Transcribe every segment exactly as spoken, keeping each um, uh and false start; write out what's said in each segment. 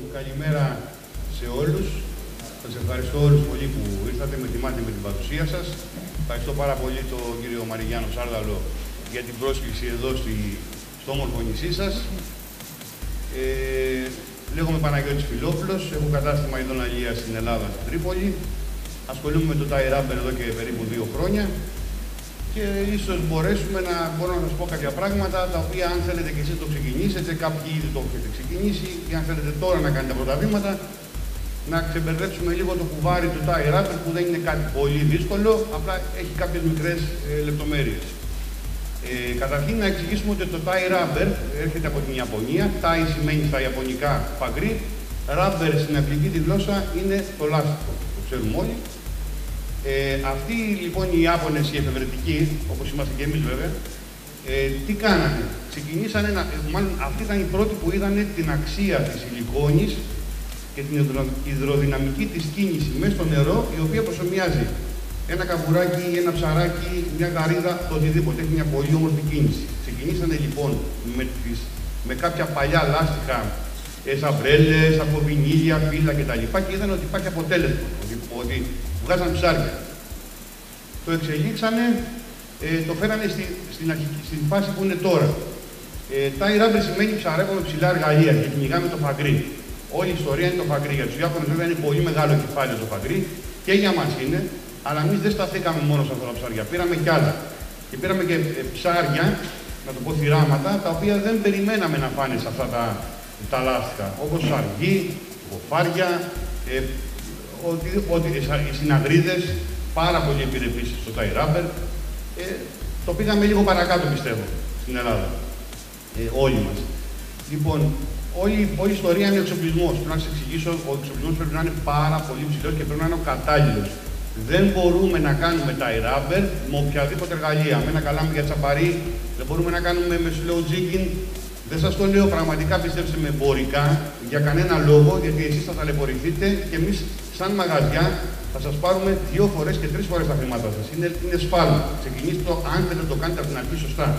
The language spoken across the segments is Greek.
καλημέρα σε όλους. Σας ευχαριστώ όλους πολύ που ήρθατε, με τιμάτε με την παρουσία σας. Ευχαριστώ πάρα πολύ τον κύριο Μαριγιάννο Σάρδαλο για την πρόσκληση εδώ στη, στο όμορφο νησί σας. Ε, λέγομαι Παναγιώτης Φιλόπουλος, έχω κατάστημα ειδών αλίας στην Ελλάδα, στην Τρίπολη. Ασχολούμαι με το tie wrapper εδώ και περίπου δύο χρόνια. Και ίσως μπορέσουμε να μπορώ να σας πω κάποια πράγματα τα οποία, αν θέλετε και εσείς το ξεκινήσετε, κάποιοι ήδη το έχετε ξεκινήσει, ή αν θέλετε τώρα να κάνετε πρώτα βήματα, να ξεμπερδέψουμε λίγο το κουβάρι του tie wrapper, που δεν είναι κάτι πολύ δύσκολο, απλά έχει κάποιες μικρές ε, λεπτομέρειες. Ε, καταρχήν να εξηγήσουμε ότι το tie wrapper έρχεται από την Ιαπωνία. Tie σημαίνει στα ιαπωνικά φαγκρί, rubber στην αγγλική τη γλώσσα είναι το λάστιχο, το ξέρουμε όλοι. Ε, αυτοί λοιπόν οι Ιάπωνες, οι εφευρετικοί, όπως είμαστε και εμείς βέβαια, ε, τι κάνανε? Ξεκινήσανε, να, μάλλον αυτοί ήταν οι πρώτοι που είδανε την αξία της σιλικόνης και την υδρο, υδροδυναμική της κίνηση μέσα στο νερό, η οποία προσομοιάζει ένα καβουράκι, ένα ψαράκι, μια γαρίδα, το οτιδήποτε. Έχει μια πολύ όμορφη κίνηση. Ξεκινήσανε λοιπόν με, τις, με κάποια παλιά λάστιχα, σαμπρέλες, από βινίλια, φύλλα κτλ. Και είδαν ότι υπάρχει αποτέλεσμα, ότι, ότι βγάζαν ψάρια. Το εξελίξανε, ε, το φέρανε στη, στην, αρχική, στην φάση που είναι τώρα. Ε, tie wrapper σημαίνει ψαρεύουμε ψηλά εργαλεία και κυνηγάμε το φαγκρί. Όλη η ιστορία είναι το φαγκρί. Για τους Ιάπωνες βέβαια είναι πολύ μεγάλο κεφάλαιο το φαγκρί, και για μας είναι, αλλά εμείς δεν σταθήκαμε μόνο σε αυτά τα ψάρια. Πήραμε κι άλλα. Και πήραμε και ε, ψάρια, να το πω θυράματα, τα οποία δεν περιμέναμε να πάνε σε αυτά τα, τα λάστιχα. Όπως αργή, γοφάρια, ε, ότι, ότι οι συναγρίδες, πάρα πολύ επιρρεπείς στο tie wrapper. Ε, το πήγαμε λίγο παρακάτω, πιστεύω, στην Ελλάδα. Ε, όλοι μας. Λοιπόν, όλη, όλη η ιστορία είναι ο εξοπλισμός. Θέλω να σας εξηγήσω, ο εξοπλισμός πρέπει να είναι πάρα πολύ ψηλός και πρέπει να είναι ο κατάλληλος. Δεν μπορούμε να κάνουμε tie wrapper με οποιαδήποτε εργαλεία. Με ένα καλάμι για τσαπαρί, δεν μπορούμε να κάνουμε με slow jigging. Δεν σας το λέω πραγματικά, πιστέψτε με, εμπορικά, για κανένα λόγο, γιατί εσείς θα ταλαιπωρηθείτε και εμείς, σαν μαγαζιά, θα σας πάρουμε δύο φορές και τρεις φορές τα χρήματά σας. Είναι, είναι σφάλμα. Ξεκινήστε το, αν θέλετε να το κάνετε από την αρχή σωστά.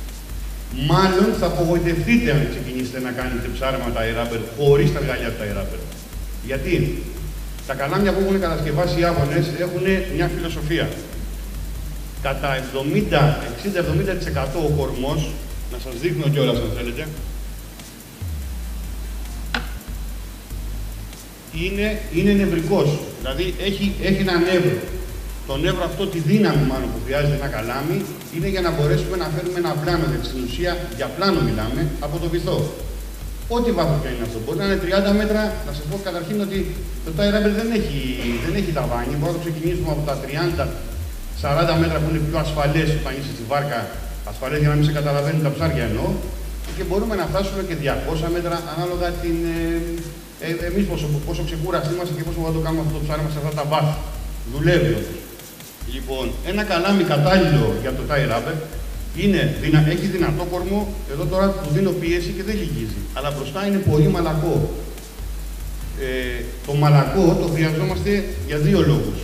Μάλλον θα απογοητευτείτε αν ξεκινήσετε να κάνετε ψάρεμα tie wrapper χωρίς τα εργαλεία του tie wrapper. Γιατί τα καλάμια που έχουν κατασκευάσει οι Ιάπωνες έχουν μια φιλοσοφία. Κατά εβδομήντα, εξήντα με εβδομήντα τοις εκατό ο κορμός, να σας δείχνω κιόλας αν θέλετε, είναι, είναι νευρικός. Δηλαδή έχει, έχει ένα νεύρο. Το νεύρο αυτό, τη δύναμη μάλλον που χρειάζεται ένα καλάμι, είναι για να μπορέσουμε να φέρουμε ένα πλάνο. Γιατί στην ουσία για πλάνο μιλάμε από το βυθό. Ό,τι βάθος και είναι αυτό. Μπορεί να είναι τριάντα μέτρα. Να σας πω καταρχήν ότι το tie wrapper δεν έχει, δεν έχει ταβάνι. Μπορούμε να το ξεκινήσουμε από τα τριάντα με σαράντα μέτρα που είναι πιο ασφαλές όταν είσαι στη βάρκα. Ασφαλές για να μην σε καταλαβαίνουν τα ψάρια εννοώ. Και μπορούμε να φτάσουμε και διακόσια μέτρα ανάλογα την, ε, ε, εμείς πόσο, πόσο ξεκούραστοι είμαστε και πόσο μπορούμε να το κάνουμε αυτό το ψάρεμα σε αυτά τα βάθη. Δουλεύει όμως. Λοιπόν, ένα καλάμι κατάλληλο για το tie wrapper είναι, δυνα, έχει δυνατό κορμό. Εδώ τώρα του δίνω πίεση και δεν λυγίζει. Αλλά μπροστά είναι πολύ μαλακό. Ε, το μαλακό το χρειαζόμαστε για δύο λόγους.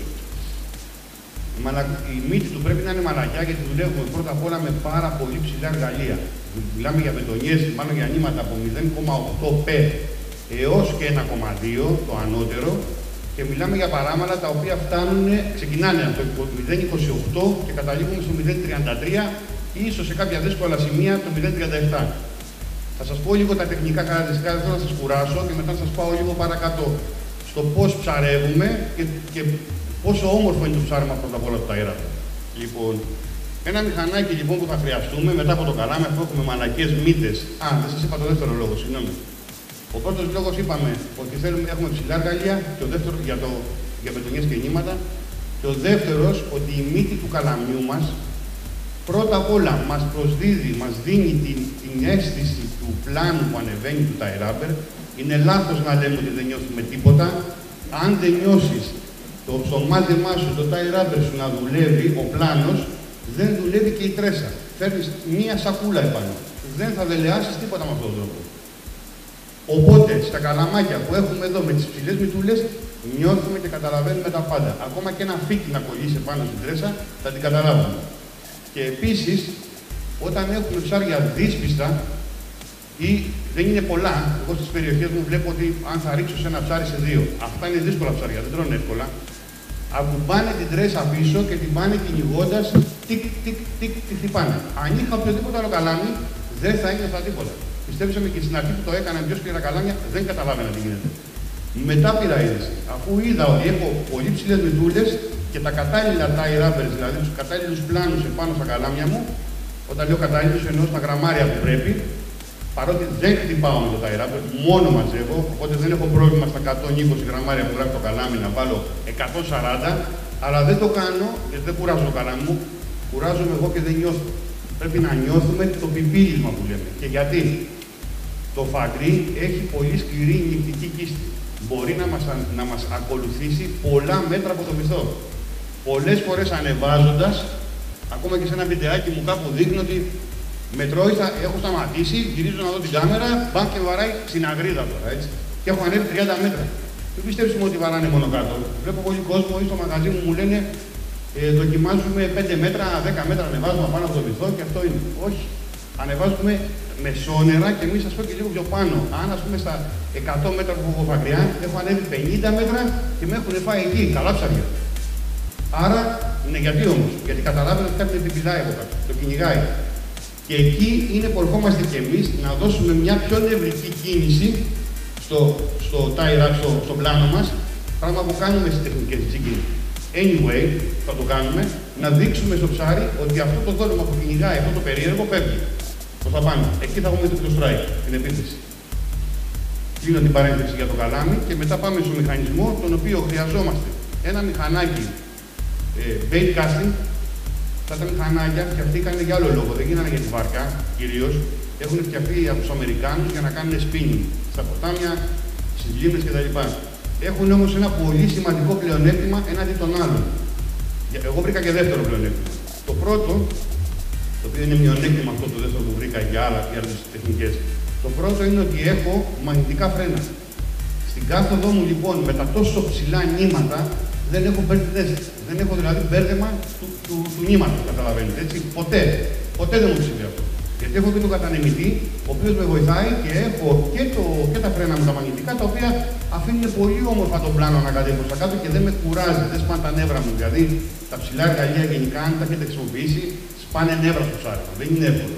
Η, μαλα... η μύτη του πρέπει να είναι μαλακιά, γιατί δουλεύουμε πρώτα απ' όλα με πάρα πολύ ψηλά εργαλεία. Μιλάμε για μπετονιές, μάλλον για νήματα από μηδέν κόμμα οκτώ πι έως και ένα κόμμα δύο, το ανώτερο, και μιλάμε για παράμαλα τα οποία φτάνουν, ξεκινάνε από το μηδέν κόμμα είκοσι οκτώ και καταλήγουμε στο μηδέν κόμμα τριάντα τρία ή ίσως σε κάποια δύσκολα σημεία το μηδέν κόμμα τριάντα επτά. Θα σας πω λίγο τα τεχνικά χαρακτηριστικά, δεν θέλω να σας κουράσω και μετά θα σας πάω λίγο παρακάτω στο πώς ψαρεύουμε και, και πόσο όμορφο είναι το ψάρεμα πρώτα απ' όλα του tie wrapper. Λοιπόν, ένα μηχανάκι λοιπόν που θα χρειαστούμε μετά από το καλάμι, αφού έχουμε μαλακές μύτες. Α, δεν σας είπα το δεύτερο λόγο, συγγνώμη. Ο πρώτος λόγος είπαμε ότι θέλουμε, έχουμε ψηλά εργαλεία, και ο δεύτερος για, το, για μπετονιές και νήματα. Και ο δεύτερος, ότι η μύτη του καλαμιού μας πρώτα απ' όλα μας προσδίδει, μας δίνει την, την αίσθηση του πλάνου που ανεβαίνει του tie wrapper. Είναι λάθος να λέμε ότι δεν νιώθουμε τίποτα. Αν δεν νιώσεις το, στο μάθημά σου, το tie wrapper σου να δουλεύει, ο πλάνος, δεν δουλεύει και η τρέσα. Φέρνεις μία σακούλα επάνω. Δεν θα δελεάσεις τίποτα με αυτόν τον τρόπο. Οπότε, στα καλαμάκια που έχουμε εδώ με τις ψηλές μυτούλες, νιώθουμε και καταλαβαίνουμε τα πάντα. Ακόμα και ένα φύκι να κολλήσει πάνω στην τρέσα, θα την καταλάβουμε. Και επίσης, όταν έχουμε ψάρια δύσπιστα, Ή δεν είναι πολλά. Εγώ στις περιοχές μου βλέπω ότι αν θα ρίξω σε ένα ψάρι σε δύο. Αυτά είναι δύσκολα ψάρια, δεν τρώνε εύκολα. Ακουμπάνε την τρέσα πίσω και την πάνε κυνηγώντας, τικ, τικ, τικ, τη χτυπάνε. Αν είχα οποιοδήποτε άλλο καλάμι, δεν θα ένιωθα τίποτα. Πιστέψτε με, και στην αρχή που το έκανα πιο σκληρά καλάμια, δεν καταλάβαινα τι γίνεται. Μετά πήρα είδηση. Αφού είδα ότι έχω πολύ ψηλές μητούλες και τα κατάλληλα tie wrappers, δηλαδή τους κατάλληλους πλάνους επάνω στα καλάμια μου, όταν λέω κατάλληλους εννοώ στα γραμμάρια που πρέπει, παρότι δεν χτυπάω με το tie wrapper, μόνο μαζεύω, οπότε δεν έχω πρόβλημα στα εκατόν είκοσι γραμμάρια που γράφει το καλάμι να βάλω εκατόν σαράντα, αλλά δεν το κάνω γιατί δεν κουράζω το καλάμι μου, κουράζομαι εγώ και δεν νιώθω. Πρέπει να νιώθουμε το πιπίλισμα που λέμε. Και γιατί το φαγκρί έχει πολύ σκληρή νυχτική κίστη. Μπορεί να μας, να μας ακολουθήσει πολλά μέτρα από το βυθό. Πολλές φορές ανεβάζοντας, ακόμα και σε ένα βιντεάκι μου κάπου δείχνει ότι με τρώει, θα έχω σταματήσει, γυρίζω να δω την κάμερα, μπαν και βαράει στην αγρίδα τώρα, έτσι. Και έχω ανέβει τριάντα μέτρα. Δεν πιστέψουμε ότι βαράνε μόνο κάτω. Βλέπω πολύ κόσμο ή στο μαγαζί μου μου λένε ε, δοκιμάζουμε πέντε μέτρα, δέκα μέτρα ανεβάζουμε πάνω από το βυθό και αυτό είναι. Όχι. Ανεβάζουμε μεσόνερα και εμείς, σας πω και λίγο πιο πάνω. Αν ας πούμε στα εκατό μέτρα που έχω μακριά, έχω ανέβει πενήντα μέτρα και με έχουν φάει εκεί. Καλά ψάρια. Άρα, είναι γιατί όμως? Γιατί καταλάβετε ότι κάτι επιπηδάει από κάτω. Το κυνηγάει. Και εκεί είναι που ερχόμαστε κι εμείς να δώσουμε μια πιο νευρική κίνηση στο, στο tie wrap, στο, στο πλάνο μας, πράγμα που κάνουμε στις τεχνικές jigging. Anyway, θα το κάνουμε, να δείξουμε στο ψάρι ότι αυτό το δόλωμα που κυνηγάει, αυτό το περίεργο, φεύγει. Προς τα πάνω. Εκεί θα έχουμε το strike, την επίθεση. Κλείνω την παρένθεση για το καλάμι και μετά πάμε στο μηχανισμό, τον οποίο χρειαζόμαστε. Ένα μηχανάκι ε, bait casting. Αυτά τα μηχανάκια φτιαχτήκαν για άλλο λόγο, δεν γίνανε για τη βάρκα κυρίως. Έχουν φτιαχτεί από τους Αμερικάνους για να κάνουν spinning στα ποτάμια, στις λίμνες κτλ. Έχουν όμως ένα πολύ σημαντικό πλεονέκτημα έναντι των άλλων. Εγώ βρήκα και δεύτερο πλεονέκτημα. Το πρώτο, το οποίο είναι μειονέκτημα αυτό το δεύτερο που βρήκα για άλλα και άλλες τεχνικές. Το πρώτο είναι ότι έχω μαγνητικά φρένα. Στην κάθοδό μου λοιπόν με τα τόσο ψηλά νήματα δεν έχω μπέρδες. Δεν έχω δηλαδή μπέρδεμα του, του, του νήματος, καταλαβαίνετε, έτσι. Ποτέ. Ποτέ δεν μου συμβεί αυτό. Γιατί έχω και τον κατανεμητή, ο οποίος με βοηθάει και έχω και, το, και τα φρένα μου τα μαγνητικά, τα οποία αφήνουν πολύ όμορφα τον πλάνο να κατέβω στα κάτω και δεν με κουράζει, δεν σπάνε τα νεύρα μου. Δηλαδή τα ψηλά εργαλεία γενικά, αν τα έχετε χρησιμοποιήσει, σπάνε νεύρα στο ψάρι. Δεν είναι εύκολο.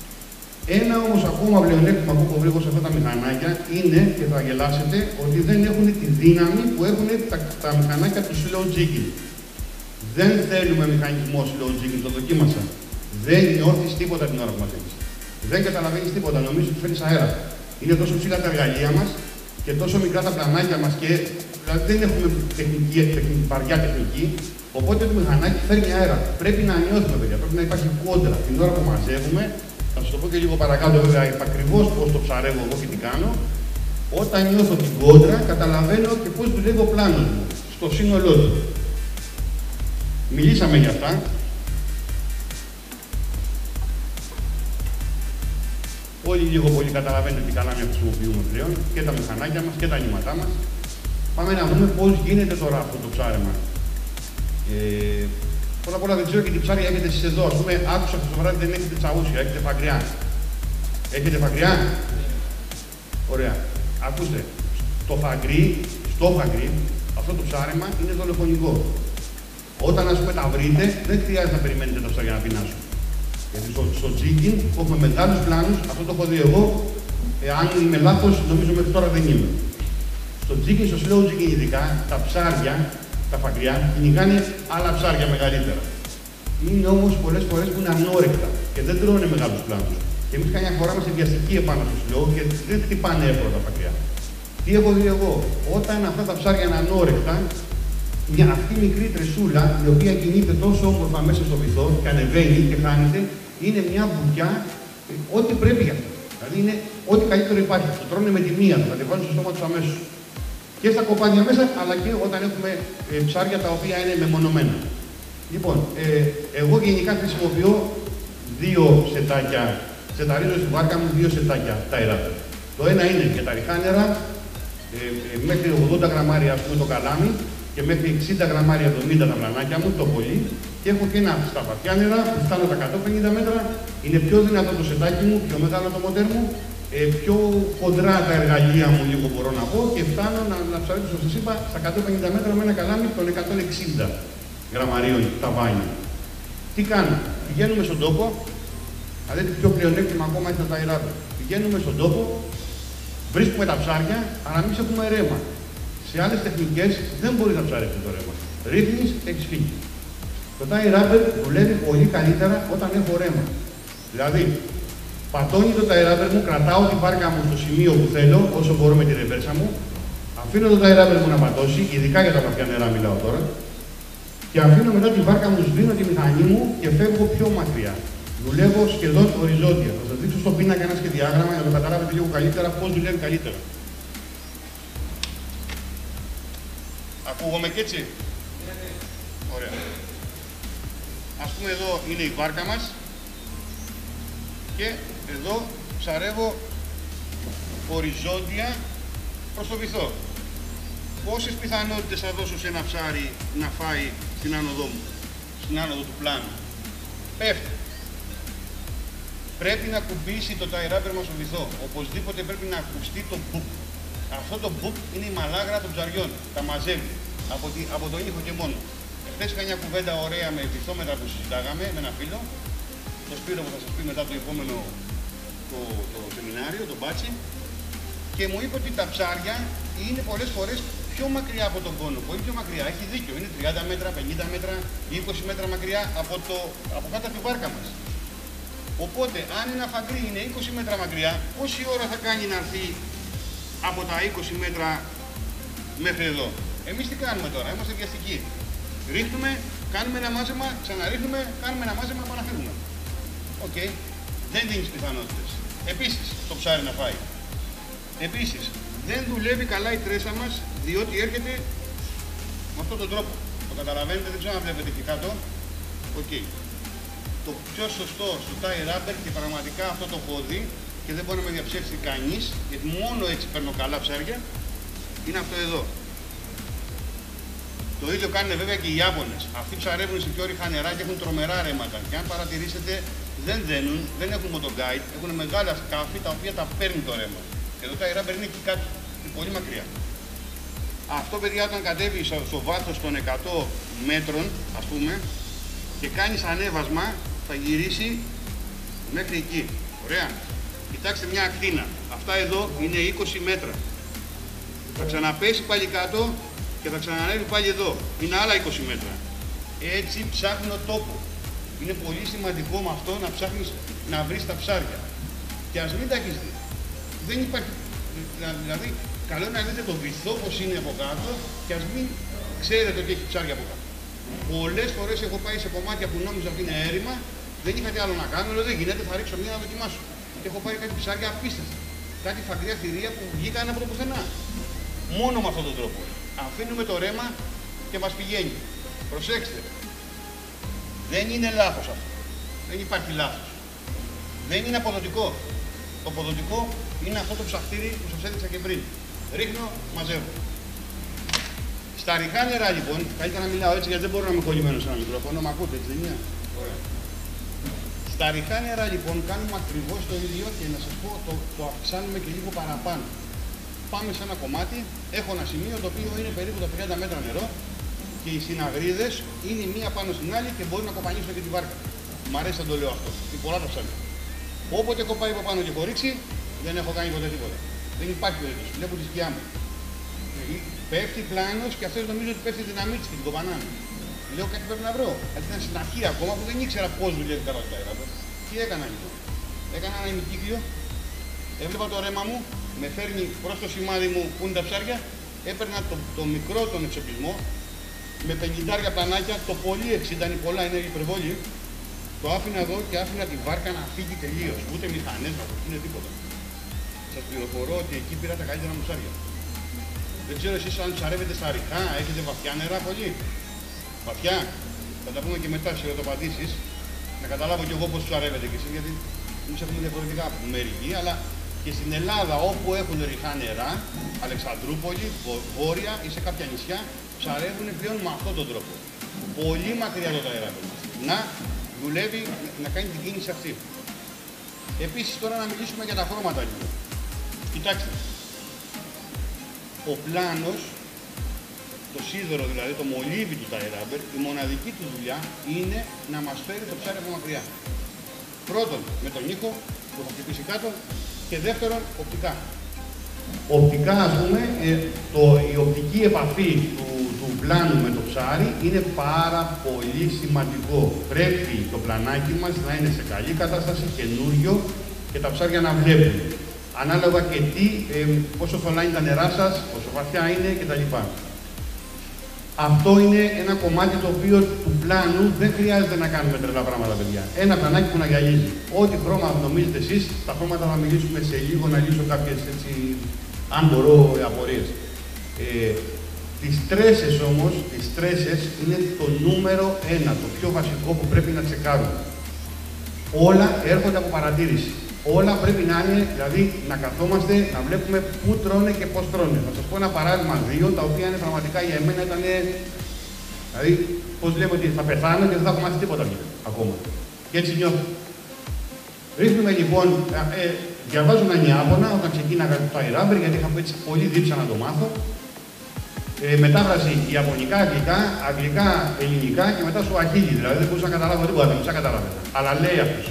Ένα όμως ακόμα πλεονέκτημα που έχω βρει σε αυτά τα μηχανάκια είναι, και θα γελάσετε, ότι δεν έχουν τη δύναμη που έχουν τα, τα μηχανάκια του slow jigging. Δεν θέλουμε μηχανισμό slow jigging, το δοκίμασα. Δεν νιώθεις τίποτα την ώρα που μαζεύεις. Δεν καταλαβαίνεις τίποτα, νομίζω ότι φέρνεις αέρα. Είναι τόσο ψηλά τα εργαλεία μας και τόσο μικρά τα πλανάκια μας και δηλαδή δεν έχουμε τεχνική, τεχνική, βαριά τεχνική. Οπότε το μηχανάκι φέρνει αέρα. Πρέπει να νιώθουμε, παιδιά. Πρέπει να υπάρχει κόντρα την ώρα που μαζεύουμε. Θα σας το πω και λίγο παρακάτω, βέβαια, ακριβώς πώς το ψαρεύω εγώ και τι κάνω. Όταν νιώθω την κόντρα, καταλαβαίνω και πώς δουλεύει ο πλάνος μου στο σύνολό του. Μιλήσαμε για αυτά. Όλοι λίγο πολύ καταλαβαίνετε τι καλάμια χρησιμοποιούμε πλέον, και τα μηχανάκια μας και τα νήματά μας. Πάμε να δούμε πώς γίνεται τώρα αυτό το ψάρεμα. Ε, Πρώτα απ' όλα δεν ξέρω και τι ψάρια έχετε εσείς εδώ. Ας πούμε, άκουσα αυτό το βράδυ δεν έχετε τσαούσια, έχετε φαγκριά. Έχετε φαγκριά? Ωραία. Ακούστε, το φαγκρί, στο φαγκρί, αυτό το ψάρεμα είναι δολοφονικό. Όταν ας πούμε τα βρείτε, δεν χρειάζεται να περιμένετε τα ψάρια να πεινάσουν. Γιατί στο, στο jigging που έχουμε μεγάλους πλάνους, αυτό το έχω δει εγώ, εάν είμαι λάθος, νομίζω μέχρι τώρα δεν είμαι. Στο jigging, στο slow jigging ειδικά, τα ψάρια, τα φαγκριά, κυνηγάνε άλλα ψάρια μεγαλύτερα. Είναι όμως πολλές φορές που είναι ανόρεκτα και δεν τρώνε μεγάλους πλάνους. Και εμείς καμιά φορά είμαστε βιαστικοί επάνω στο slow και δεν χτυπάνε εύκολα τα φαγκριά. Τι έχω δει εγώ, όταν αυτά τα ψάρια είναι ανόρεκτα, μια αυτή μικρή τρεσούλα, η οποία κινείται τόσο όμορφα μέσα στο βυθό και ανεβαίνει και χάνεται, είναι μια μπουκιά, ό,τι πρέπει για αυτό. Δηλαδή είναι ό,τι καλύτερο υπάρχει. Το τρώνε με τη μία, το κατεβάζουν στο στόμα του αμέσως. Και στα κοπάδια μέσα, αλλά και όταν έχουμε ε, ψάρια τα οποία είναι μεμονωμένα. Λοιπόν, ε, εγώ γενικά χρησιμοποιώ δύο σετάκια, σεταρίζω στη βάρκα μου δύο σετάκια τα αεράτα. Το ένα είναι για τα ριχά νερά, ε, ε, μέχρι ογδόντα γραμμάρια ας πούμε το καλάμι και μέχρι εξήντα γραμμάρια εβδομήντα τα πλανάκια μου, το πολύ. Και έχω και ένα στα βαθιά νερά που φτάνω τα εκατόν πενήντα μέτρα, είναι πιο δυνατό το σετάκι μου, πιο μεγάλο το μοντέρ μου. ε, πιο χοντρά τα εργαλεία μου, λίγο μπορώ να πω, και φτάνω να, να ψαρέψω, όπως σας είπα, στα εκατόν πενήντα μέτρα με ένα καλάμι των εκατόν εξήντα γραμμαρίων ταβάνι. Τι κάνω, πηγαίνουμε στον τόπο, αλλά το πιο πλεονέκτημα ακόμα ήταν τα τάι-ράπερ. Πηγαίνουμε στον τόπο, βρίσκουμε τα ψάρια, αλλά εμείς έχουμε ρέμα. Σε άλλες τεχνικές δεν μπορείς να ψαρέψεις το ρέμα. Ρίχνεις, έχεις φύγει. Το τάι-ράπερ δουλεύει πολύ καλύτερα όταν έχω ρέμα. Δηλαδή, πατώνει το τάι-ράπερ μου, κρατάω την βάρκα μου στο σημείο που θέλω, όσο μπορώ με τη ρεβέρσα μου, αφήνω το τάι-ράπερ μου να πατώσει, ειδικά για τα βαθιά νερά μιλάω τώρα, και αφήνω μετά τη βάρκα μου, σβήνω τη μηχανή μου και φεύγω πιο μακριά. Δουλεύω σχεδόν οριζόντια. Θα σας δείξω στο πίνακα ένα σχεδιάγραμμα για να το καταλάβετε λίγο καλύτερα πώς δουλεύει καλύτερα. Ακούγομαι και έτσι. Ωραία. Ας πούμε εδώ είναι η βάρκα μας και εδώ ψαρεύω οριζόντια προς το βυθό. Πόσες πιθανότητες θα δώσω σε ένα ψάρι να φάει στην άνοδό μου, στην άνοδο του πλάνου? Πέφτει. Πρέπει να κουμπίσει το τάι-ράπερ μας στο βυθό. Οπωσδήποτε πρέπει να ακουστεί το μπουπ. Αυτό το μπουπ είναι η μαλάγρα των ψαριών. Τα μαζεύει από, τη, από το ήχο και μόνο. Χθες είχα μια κουβέντα ωραία με βυθόμετρα που συζητάγαμε με ένα φίλο, το Σπύρο που θα σας πει μετά το επόμενο το, το σεμινάριο, το μπάτσι, και μου είπε ότι τα ψάρια είναι πολλές φορές πιο μακριά από τον πόνο. Πολύ πιο μακριά. Έχει δίκιο. Είναι τριάντα μέτρα, πενήντα μέτρα, είκοσι μέτρα μακριά από, το, από κάτω από τη βάρκα μας. Οπότε, αν ένα φαγκρί είναι είκοσι μέτρα μακριά, πόση ώρα θα κάνει να έρθει από τα είκοσι μέτρα μέχρι εδώ? Εμείς τι κάνουμε τώρα? Είμαστε βιαστικοί. Ρίχνουμε, κάνουμε ένα μάζεμα, ξαναρίχνουμε, κάνουμε ένα μάζεμα, επαναφύγουμε. Οκ. Okay. Δεν δίνεις πιθανότητες. Επίσης, το ψάρι να φάει. Επίσης, δεν δουλεύει καλά η τρέσα μας, διότι έρχεται με αυτόν τον τρόπο. Το καταλαβαίνετε, δεν ξέρω αν βλέπετε εκεί κάτω. Οκ. Okay. Το πιο σωστό στο τάι-ράπερ και πραγματικά αυτό το πόδι, και δεν μπορεί να με διαψεύσει κανείς, γιατί μόνο έτσι παίρνω καλά ψάρια, είναι αυτό εδώ. Το ίδιο κάνουν βέβαια και οι Ιάπωνες. Αυτοί ψαρεύουν σε πιο ρηχά νερά και έχουν τρομερά ρέματα. Και αν παρατηρήσετε, δεν δένουν, δεν έχουν motoguide, έχουν μεγάλα σκάφη τα οποία τα παίρνει το ρέμα. Και το τάι-ράπερ είναι εκεί κάτω, είναι πολύ μακριά. Αυτό, παιδιά, όταν κατέβει στο, στο βάθος των εκατό μέτρων, ας πούμε, και κάνεις ανέβασμα, θα γυρίσει μέχρι εκεί. Ωραία. Κοιτάξτε μια ακτίνα. Αυτά εδώ είναι είκοσι μέτρα. Θα ξαναπέσει πάλι κάτω και θα ξανανέβει πάλι εδώ. Είναι άλλα είκοσι μέτρα. Έτσι ψάχνω τόπο. Είναι πολύ σημαντικό με αυτό να ψάχνεις να βρεις τα ψάρια. Και ας μην τα έχεις δει. Δεν υπάρχει. Δηλαδή, καλό είναι να δείτε το βυθό πως είναι από κάτω και ας μην ξέρετε ότι έχει ψάρια από κάτω. Πολλές φορές έχω πάει σε κομμάτια που νόμιζα ότι είναι έρημα, δεν είχα τι άλλο να κάνω, λέω δεν γίνεται, θα ρίξω μία να δοκιμάσω. Και έχω πάρει κάτι ψάρια απίστευτα. Κάτι φαγριά θηρία που βγήκαν από το πουθενά. Μόνο με αυτόν τον τρόπο. Αφήνουμε το ρέμα και μας πηγαίνει. Προσέξτε. Δεν είναι λάθος αυτό. Δεν υπάρχει λάθος. Δεν είναι αποδοτικό. Το αποδοτικό είναι αυτό το ψαχτήρι που σας έδειξα και πριν. Ρίχνω, μαζεύω. Στα ρηχά νερά λοιπόν, καλύτερα να μιλάω έτσι γιατί δεν μπορώ να είμαι κολλημένος σε ένα μικρόφωνο, μ' ακούτε έτσι δεν είναι? Ωραία. Στα ρηχά νερά λοιπόν κάνουμε ακριβώς το ίδιο και να σας πω το, το αυξάνουμε και λίγο παραπάνω. Πάμε σε ένα κομμάτι, έχω ένα σημείο το οποίο είναι περίπου τα τριάντα μέτρα νερό και οι συναγρίδες είναι η μία πάνω στην άλλη και μπορεί να κοπανίσουν και τη βάρκα. Μ' αρέσει να το λέω αυτό, είναι πολλά τα ψάρια. Όποτε έχω πάει από πάνω και έχω ρίξει, δεν έχω κάνει ποτέ τίποτα. Δεν υπάρχει περίπτωση, βλέπω τη σκιά μου. Πέφτει πλάνος και αυτός νομίζω ότι πέφτει δυναμίτης και την κοπανάνε. Λέω κάτι πρέπει να βρω. Γιατί ήταν στην αρχή ακόμα που δεν ήξερα πώς δουλεύει καλά το τάι-ράπερ. Τι έκανα λοιπόν? Έκανα ένα ημικύκλιο, έβλεπα το ρέμα μου, με φέρνει προς το σημάδι μου που είναι τα ψάρια, έπαιρνα το, το μικρό τον εξοπλισμό, με πενηντάρια πλανάκια, το πολύ εξήντα είναι πολλά, είναι υπερβόλη, το άφηνα εδώ και άφηνα τη βάρκα να φύγει τελείως. Ούτε μηχανές να είναι τίποτα. Σας πληροφορώ ότι εκεί πήρα τα καλύτερα μου ψάρια. Δεν ξέρω εσείς αν ψαρεύετε στα ρηχά, έχετε βαθιά νερά πολύ. Βαθιά. Θα τα πούμε και μετά σε ερωταπαντήσεις. Να καταλάβω κι εγώ πώς ψαρεύετε κι εσείς, γιατί εμείς έχουμε διαφορετικά μερικοί, αλλά και στην Ελλάδα όπου έχουν ρηχά νερά, Αλεξανδρούπολη, Βόρεια ή σε κάποια νησιά, ψαρεύουν πλέον με αυτόν τον τρόπο. Πολύ μακριά το τάι-ράπερ. Να δουλεύει, να κάνει την κίνηση αυτή. Επίσης τώρα να μιλήσουμε για τα χρώματα λίγο. Κοιτάξτε, ο πλάνος, το σίδερο δηλαδή, το μολύβι του tie rubber, η μοναδική του δουλειά είναι να μας φέρει το ψάρι από μακριά. Πρώτον, με τον ήχο που θα χτυπήσει κάτω και δεύτερον, οπτικά. Οπτικά, ας πούμε, ε, το, η οπτική επαφή του, του πλάνου με το ψάρι είναι πάρα πολύ σημαντικό. Πρέπει το πλανάκι μας να είναι σε καλή κατάσταση, καινούριο και τα ψάρια να βλέπουν. Ανάλογα και τι, ε, πόσο θολά είναι τα νερά σας, πόσο βαθιά είναι κτλ. Αυτό είναι ένα κομμάτι το οποίο του πλάνου δεν χρειάζεται να κάνουμε τρελά πράγματα, παιδιά. Ένα πλανάκι που να γυαλίζει. Ό,τι χρώμα νομίζετε εσείς, τα χρώματα θα μιλήσουμε σε λίγο, να λύσω κάποιες έτσι, αν μπορώ, απορίες. Ε, τις τρέσες όμως, τις τρέσες είναι το νούμερο ένα, το πιο βασικό που πρέπει να τσεκάρουμε. Όλα έρχονται από παρατήρηση. Όλα πρέπει να είναι, δηλαδή να καθόμαστε, να βλέπουμε πού τρώνε και πώς τρώνε. Θα σας πω ένα παράδειγμα δύο, τα οποία είναι πραγματικά για εμένα ήταν. Δηλαδή, πώς λέμε ότι θα πεθάνω και δεν θα έχω μάθει τίποτα ακόμα. Και έτσι νιώθω. Ρίχνουμε λοιπόν, ε, διαβάζω έναν Ιάπωνα όταν ξεκίναγα το tie rubber, γιατί είχα έτσι πολύ δίψα να το μάθω. Ε, μετάφραση ιαπωνικά, αγγλικά, αγγλικά, ελληνικά και μετά στο αχίλι. Δηλαδή δεν μπορούσα να καταλάβω τίποτα, δεν μπορούσα να καταλάβω. Αλλά λέει αυτός.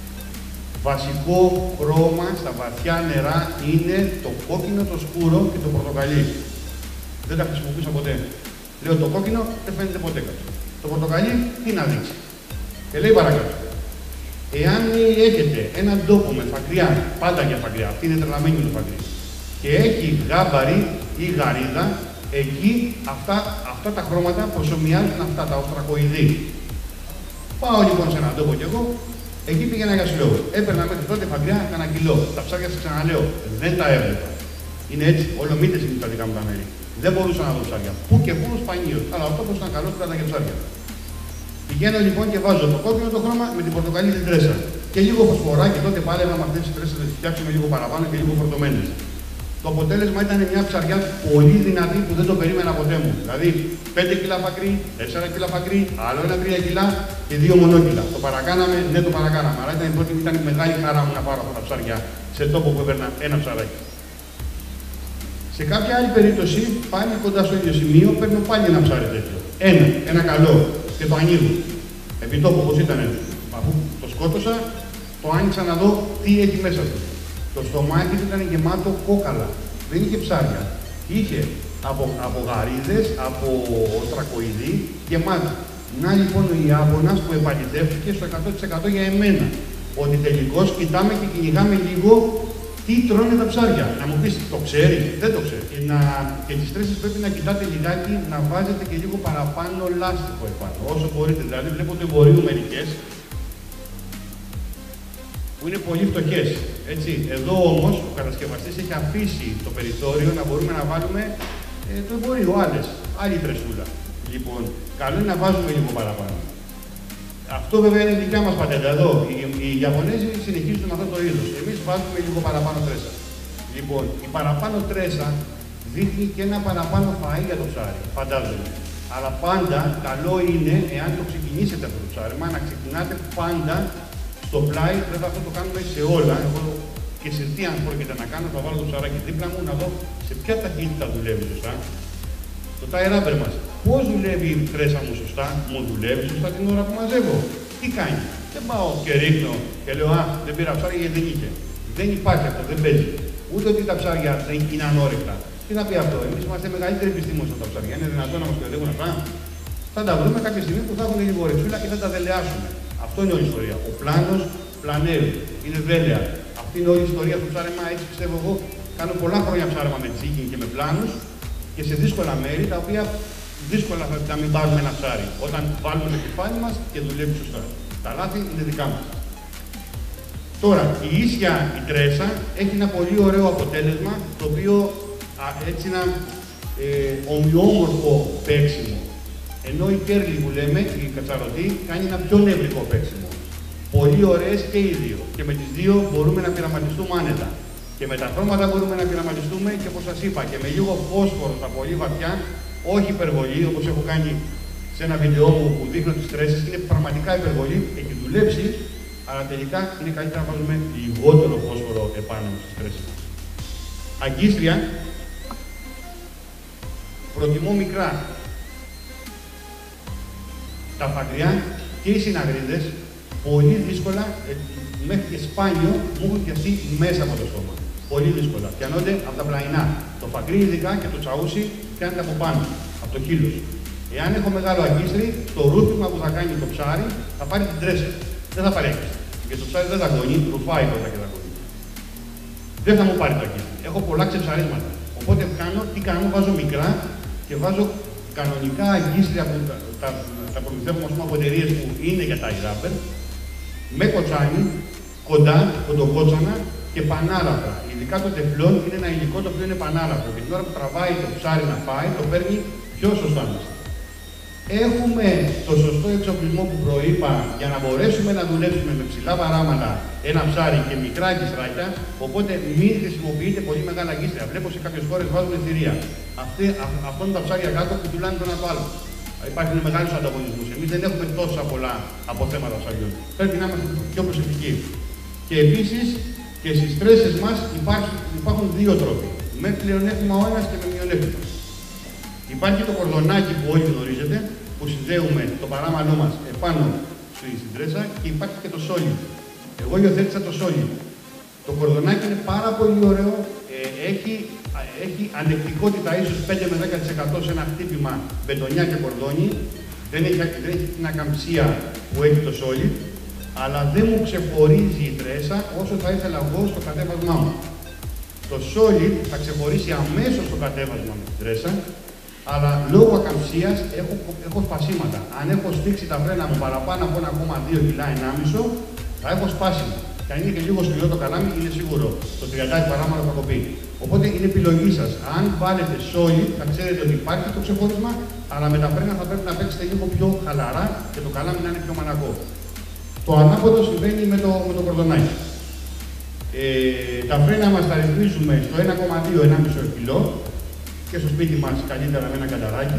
Βασικό χρώμα στα βαθιά νερά είναι το κόκκινο, το σκούρο και το πορτοκαλί. Δεν τα χρησιμοποιούσα ποτέ. Λέω το κόκκινο δεν φαίνεται ποτέ κάτω. Το πορτοκαλί τι να δείξει. Και λέει παρακάτω. Εάν έχετε έναν τόπο με φακριά, πάντα για φακριά, αυτή είναι τρελαμένη το φακρί, και έχει γάμπαρη ή γαρίδα, εκεί αυτά, αυτά τα χρώματα προσομοιάζουν αυτά τα οστρακοειδή. Πάω λοιπόν σε έναν τόπο κι εγώ. Εκεί πήγαινα για συλλόγους. Έπαιρνα μέχρι τότε φαγκριά κανένα κιλό. Τα ψάρια σας ξαναλέω, δεν τα έβλεπα. Είναι έτσι, ολομήτες είναι τα δικά μου τα μέρη. Δεν μπορούσα να δω ψάρια. Πού και πού σπανίως. Αλλά ο τόπος ήταν καλός που ήταν και ψάρια. Πηγαίνω λοιπόν και βάζω το κόκκινο το χρώμα με την πορτοκαλί την τρέσα. Και λίγο φωσφοράκι, τότε πάλευα με αυτές τις τρέσες να τις φτιάξουμε λίγο παραπάνω και λίγο φορτωμένες. Το αποτέλεσμα ήταν μια ψαριά πολύ δυνατή που δεν το περίμενα ποτέ μου. Δηλαδή πέντε κιλά φακρί, τέσσερα κιλά φακρί, άλλο ένα τρία κιλά και δύο μονόκιλα. Το παρακάναμε, ναι, το παρακάναμε. Αλλά ήταν η πρώτη, ήταν η μεγάλη χαρά μου να πάρω αυτά τα ψαριά σε τόπο που έπαιρνα ένα ψαράκι. Σε κάποια άλλη περίπτωση, πάλι κοντά στο ίδιο σημείο, παίρνω πάλι ένα ψάρι τέτοιο. Ένα, ένα καλό και το ανοίγω. Επί τόπου όπως ήταν. Αφού το σκότωσα, το άνοιξα να δω τι έχει μέσα του. Το στομάχι του ήταν γεμάτο κόκαλα. Δεν είχε ψάρια. Είχε από, από γαρίδες, από οστρακοειδή, γεμάτο. Να λοιπόν ο Ιάπωνας που επαληθεύτηκε στο εκατό τοις εκατό για εμένα. Ότι τελικώς κοιτάμε και κυνηγάμε λίγο τι τρώνε τα ψάρια. Να μου πεις, το ξέρει, δεν το ξέρει. Και, να, και τις τρέσεις πρέπει να κοιτάτε λιγάκι, να βάζετε και λίγο παραπάνω λάστιχο επάνω. Όσο μπορείτε. Δηλαδή, βλέπω το εμπορίου μερικές που είναι πολύ φτωχές. Έτσι. Εδώ όμως ο κατασκευαστής έχει αφήσει το περιθώριο να μπορούμε να βάλουμε ε, το εμπορίο, άλλες, άλλη τρεσούλα. Λοιπόν, καλό είναι να βάζουμε λίγο παραπάνω. Αυτό βέβαια είναι δικιά μας πατέντα. Εδώ οι, οι Ιαπωνέζοι συνεχίζουν με αυτό το είδος. Εμείς βάζουμε λίγο παραπάνω τρέσα. Λοιπόν, η παραπάνω τρέσα δείχνει και ένα παραπάνω φαΐ για το ψάρι, φαντάζομαι. Αλλά πάντα καλό είναι, εάν το ξεκινήσετε αυτό το ψάρεμα, να ξεκινάτε πάντα στο πλάι. Βέβαια αυτό το κάνουμε σε όλα. Εγώ και σε τι αν πρόκειται να κάνω, θα βάλω το ψαράκι δίπλα μου να δω σε ποια ταχύτητα δουλεύει σωστά. Το tie rubber μας. Πώς δουλεύει η τρέσα μου σωστά, μου δουλεύει σωστά την ώρα που μαζεύω. Τι κάνει. Δεν πάω και ρίχνω και λέω, α, δεν πήρα ψάρια γιατί δεν είχε. Δεν υπάρχει αυτό, δεν παίζει. Ούτε ότι τα ψάρια δεν είναι ανόρεκτα. Τι να πει αυτό, εμείς είμαστε μεγαλύτεροι επιστήμονες από τα ψάρια. Είναι δυνατόν να μας κοροϊδεύουν αυτά. Θα τα βρούμε κάποια στιγμή που θα έχουν λίγο ρεξούλα και θα τα δελεάσουμε. Αυτό είναι όλη η ιστορία. Ο πλάνος πλανεύει. Είναι δέλεα. Αυτή είναι όλη η ιστορία του ψάρεμα. Έτσι πιστεύω εγώ. Κάνω πολλά χρόνια ψάρεμα με τσίκιν και με πλάνους και σε δύσκολα μέρη τα οποία δύσκολα θα να μην πάρουμε ένα ψάρι. Όταν βάλουμε το κεφάλι μας και δουλεύει σωστά. Τα λάθη είναι δικά μας. Τώρα, η ίσια η τρέσα έχει ένα πολύ ωραίο αποτέλεσμα, το οποίο α, έτσι ένα ε, ομοιόμορφο παίξιμο. Ενώ η κέρλη που λέμε, η κατσαρωτή, κάνει ένα πιο νευρικό παίξιμο. Πολύ ωραίες και οι δύο. Και με τις δύο μπορούμε να πειραματιστούμε άνετα. Και με τα χρώματα μπορούμε να πειραματιστούμε και όπως σας είπα, και με λίγο φόσφορο στα πολύ βαθιά, όχι υπερβολή, όπως έχω κάνει σε ένα βίντεο μου που δείχνω τις τρέσεις, είναι πραγματικά υπερβολή, έχει δουλέψει, αλλά τελικά είναι καλύτερα να βάζουμε λιγότερο φόσφορο επάνω στις τρέσεις μας. Αγκίστρια προτιμώ μικρά. Τα φαγριά και οι συναγρίδες πολύ δύσκολα, ε, μέχρι και σπάνιο, μου έχουν πιαστεί μέσα από το στόμα. Πολύ δύσκολα. Πιανόνται από τα πλαϊνά. Το φακρί ειδικά και το τσαούσι πιάνεται από πάνω, από το χείλος. Εάν έχω μεγάλο αγκίστρι, το ρούφημα που θα κάνει το ψάρι θα πάρει την τρέσα. Δεν θα πάρει αγκίστρι. Γιατί το ψάρι δεν θα γονεί, ρουφάει πρώτα και θα γονεί. Δεν θα μου πάρει το αγκίστρι. Έχω πολλά ξεψαρίσματα. Οπότε κάνω, τι κάνω, βάζω μικρά και βάζω κανονικά αγκίστρια που τα, τα, τα προμηθεύουμε από εταιρείες που είναι για τα iRubber, με κοτσάνι, κοντά, κοντοκότσανα και πανάλαφρα. Ειδικά το τεφλόν είναι ένα υλικό το οποίο είναι πανάλαφρο. Και την ώρα που τραβάει το ψάρι να φάει, το παίρνει πιο σωστά μέσα. Έχουμε το σωστό εξοπλισμό που προείπα για να μπορέσουμε να δουλέψουμε με ψηλά παράματα ένα ψάρι και μικρά αγκιστράκια, οπότε μην χρησιμοποιείτε πολύ μεγάλα αγκίστρια. Βλέπω σε κάποιες χώρες βάζουν θηρία. Αυτό είναι τα ψάρια κάτω που πουλάνε τον από άλλο. Υπάρχουν μεγάλους ανταγωνισμούς. Εμείς δεν έχουμε τόσα πολλά αποθέματα ψαριών. Πρέπει να είμαστε πιο προσεκτικοί. Και επίσης και στις τρέσσες μας υπάρχουν, υπάρχουν δύο τρόποι. Με πλεονέκτημα ο ένας και με μειονέκτημα. Υπάρχει το κορδονάκι που όλοι γνωρίζετε, που συνδέουμε το παράμαλό μας επάνω στην τρέσα και υπάρχει και το solid. Εγώ υιοθέτησα το solid. Το κορδονάκι είναι πάρα πολύ ωραίο, ε, έχει, έχει ανεκτικότητα ίσως πέντε με δέκα τοις εκατό σε ένα χτύπημα μπετονιά και κορδόνι. Δεν έχει, δεν έχει την ακαμψία που έχει το solid, αλλά δεν μου ξεχωρίζει η τρέσα όσο θα ήθελα εγώ στο κατέβασμά μου. Το solid θα ξεχωρίσει αμέσως το κατέβασμα με την τρέσα, αλλά λόγω ακαμψίας έχω, έχω σπασίματα. Αν έχω στήξει τα φρένα μου παραπάνω από ένα κόμμα δύο κιλά ενάμισο, θα έχω σπάσιμο. Και αν είναι και λίγο σκληρό το καλάμι, είναι σίγουρο το τριάντα παράμαλο θα κοπεί. Οπότε είναι επιλογή σας. Αν βάλετε solid, θα ξέρετε ότι υπάρχει το ξεχώρισμα, αλλά με τα φρένα θα πρέπει να παίξετε λίγο πιο χαλαρά και το καλάμι να είναι πιο μαλακό. Το ανάποδο συμβαίνει με το, με το κορδονάκι. Ε, τα φρένα μας τα ρυθμίζουμε στο ένα κόμμα δύο με ενάμισο κιλό και στο σπίτι μας καλύτερα με ένα καταράκι.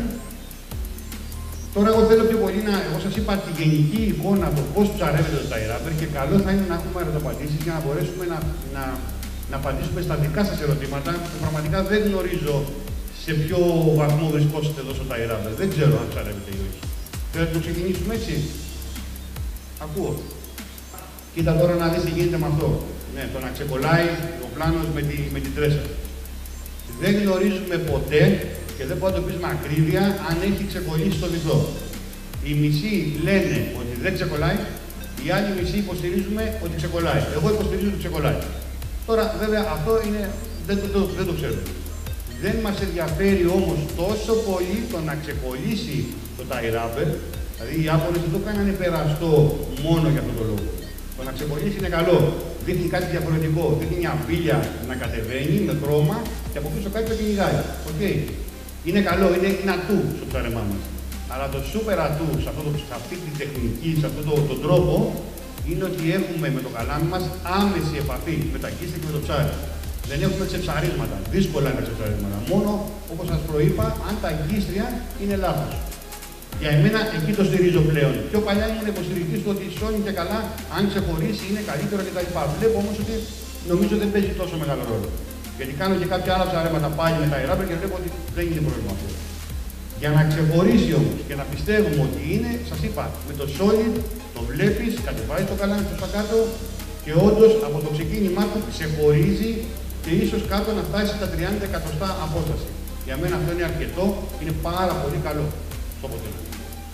Τώρα εγώ θέλω πιο πολύ να, εγώ σας είπα τη γενική εικόνα το πώς ψαρεύεται το iRubber και καλό θα είναι να έχουμε ερωταπαντήσεις για να μπορέσουμε να, να, να απαντήσουμε στα δικά σας ερωτήματα που πραγματικά δεν γνωρίζω σε ποιο βαθμό βρισκόσαστε εδώ στο iRubber. Δεν ξέρω αν ψαρεύετε ή όχι. Θέλετε να το ξεκινήσουμε έτσι. Ακούω. Κοίτα τώρα να δεις τι γίνεται με αυτό. Ναι, το να ξεκολλάει ο πλάνος με τη, με την τρέσα. Δεν γνωρίζουμε ποτέ και δεν μπορεί να το πεις με ακρίβεια αν έχει ξεκολλήσει το βυθό. Οι μισοί λένε ότι δεν ξεκολλάει, οι άλλοι μισοί υποστηρίζουμε ότι ξεκολλάει. Εγώ υποστηρίζω ότι ξεκολλάει. Τώρα βέβαια αυτό είναι, δεν το, το, δεν το ξέρω. Δεν μας ενδιαφέρει όμως τόσο πολύ το να ξεκολλήσει το iRubber, δηλαδή οι Ιάπωνες δεν το κάνανε περαστό μόνο για αυτόν τον λόγο. Το να ξεκολλήσει είναι καλό. Δείχνει κάτι διαφορετικό. Δείχνει μια μπίλια να κατεβαίνει με χρώμα και από πίσω κάτι το κυνηγάει. Okay. Είναι καλό, είναι, είναι ατού στο ψάρεμά μας. Αλλά το super ατού σε, αυτό το, σε αυτή τη τεχνική, σε αυτόν το, το τρόπο, είναι ότι έχουμε με το καλάμι μας άμεση επαφή με τα αγκίστρια και με το ψάρι. Δεν έχουμε ξεψαρίσματα. Δύσκολα είναι τα ξεψαρίσματα. Μόνο, όπως σας προείπα, αν τα αγκίστρια είναι λάθος. Για εμένα εκεί το στηρίζω πλέον. Πιο παλιά ήμουν υποστηρικτής του ότι σώνει και καλά, αν ξεχωρίσει είναι καλύτερο κτλ. Βλέπω όμως ότι νομίζω δεν παίζει τόσο μεγάλο ρόλο. Γιατί κάνω και κάποια άλλα ψαρέματα πάλι με τα iRubber και βλέπω ότι δεν είναι πρόβλημα αυτό. Για να ξεχωρίσει όμως και να πιστεύουμε ότι είναι, σας είπα, με το solid το βλέπεις, κατεβάζει το καλάμι προς τα κάτω και όντως από το ξεκίνημά του ξεχωρίζει και ίσως κάτω να φτάσει στα τριάντα εκατοστά απόσταση. Για μένα αυτό είναι αρκετό, είναι πάρα πολύ καλό στο αποτέλεσμα.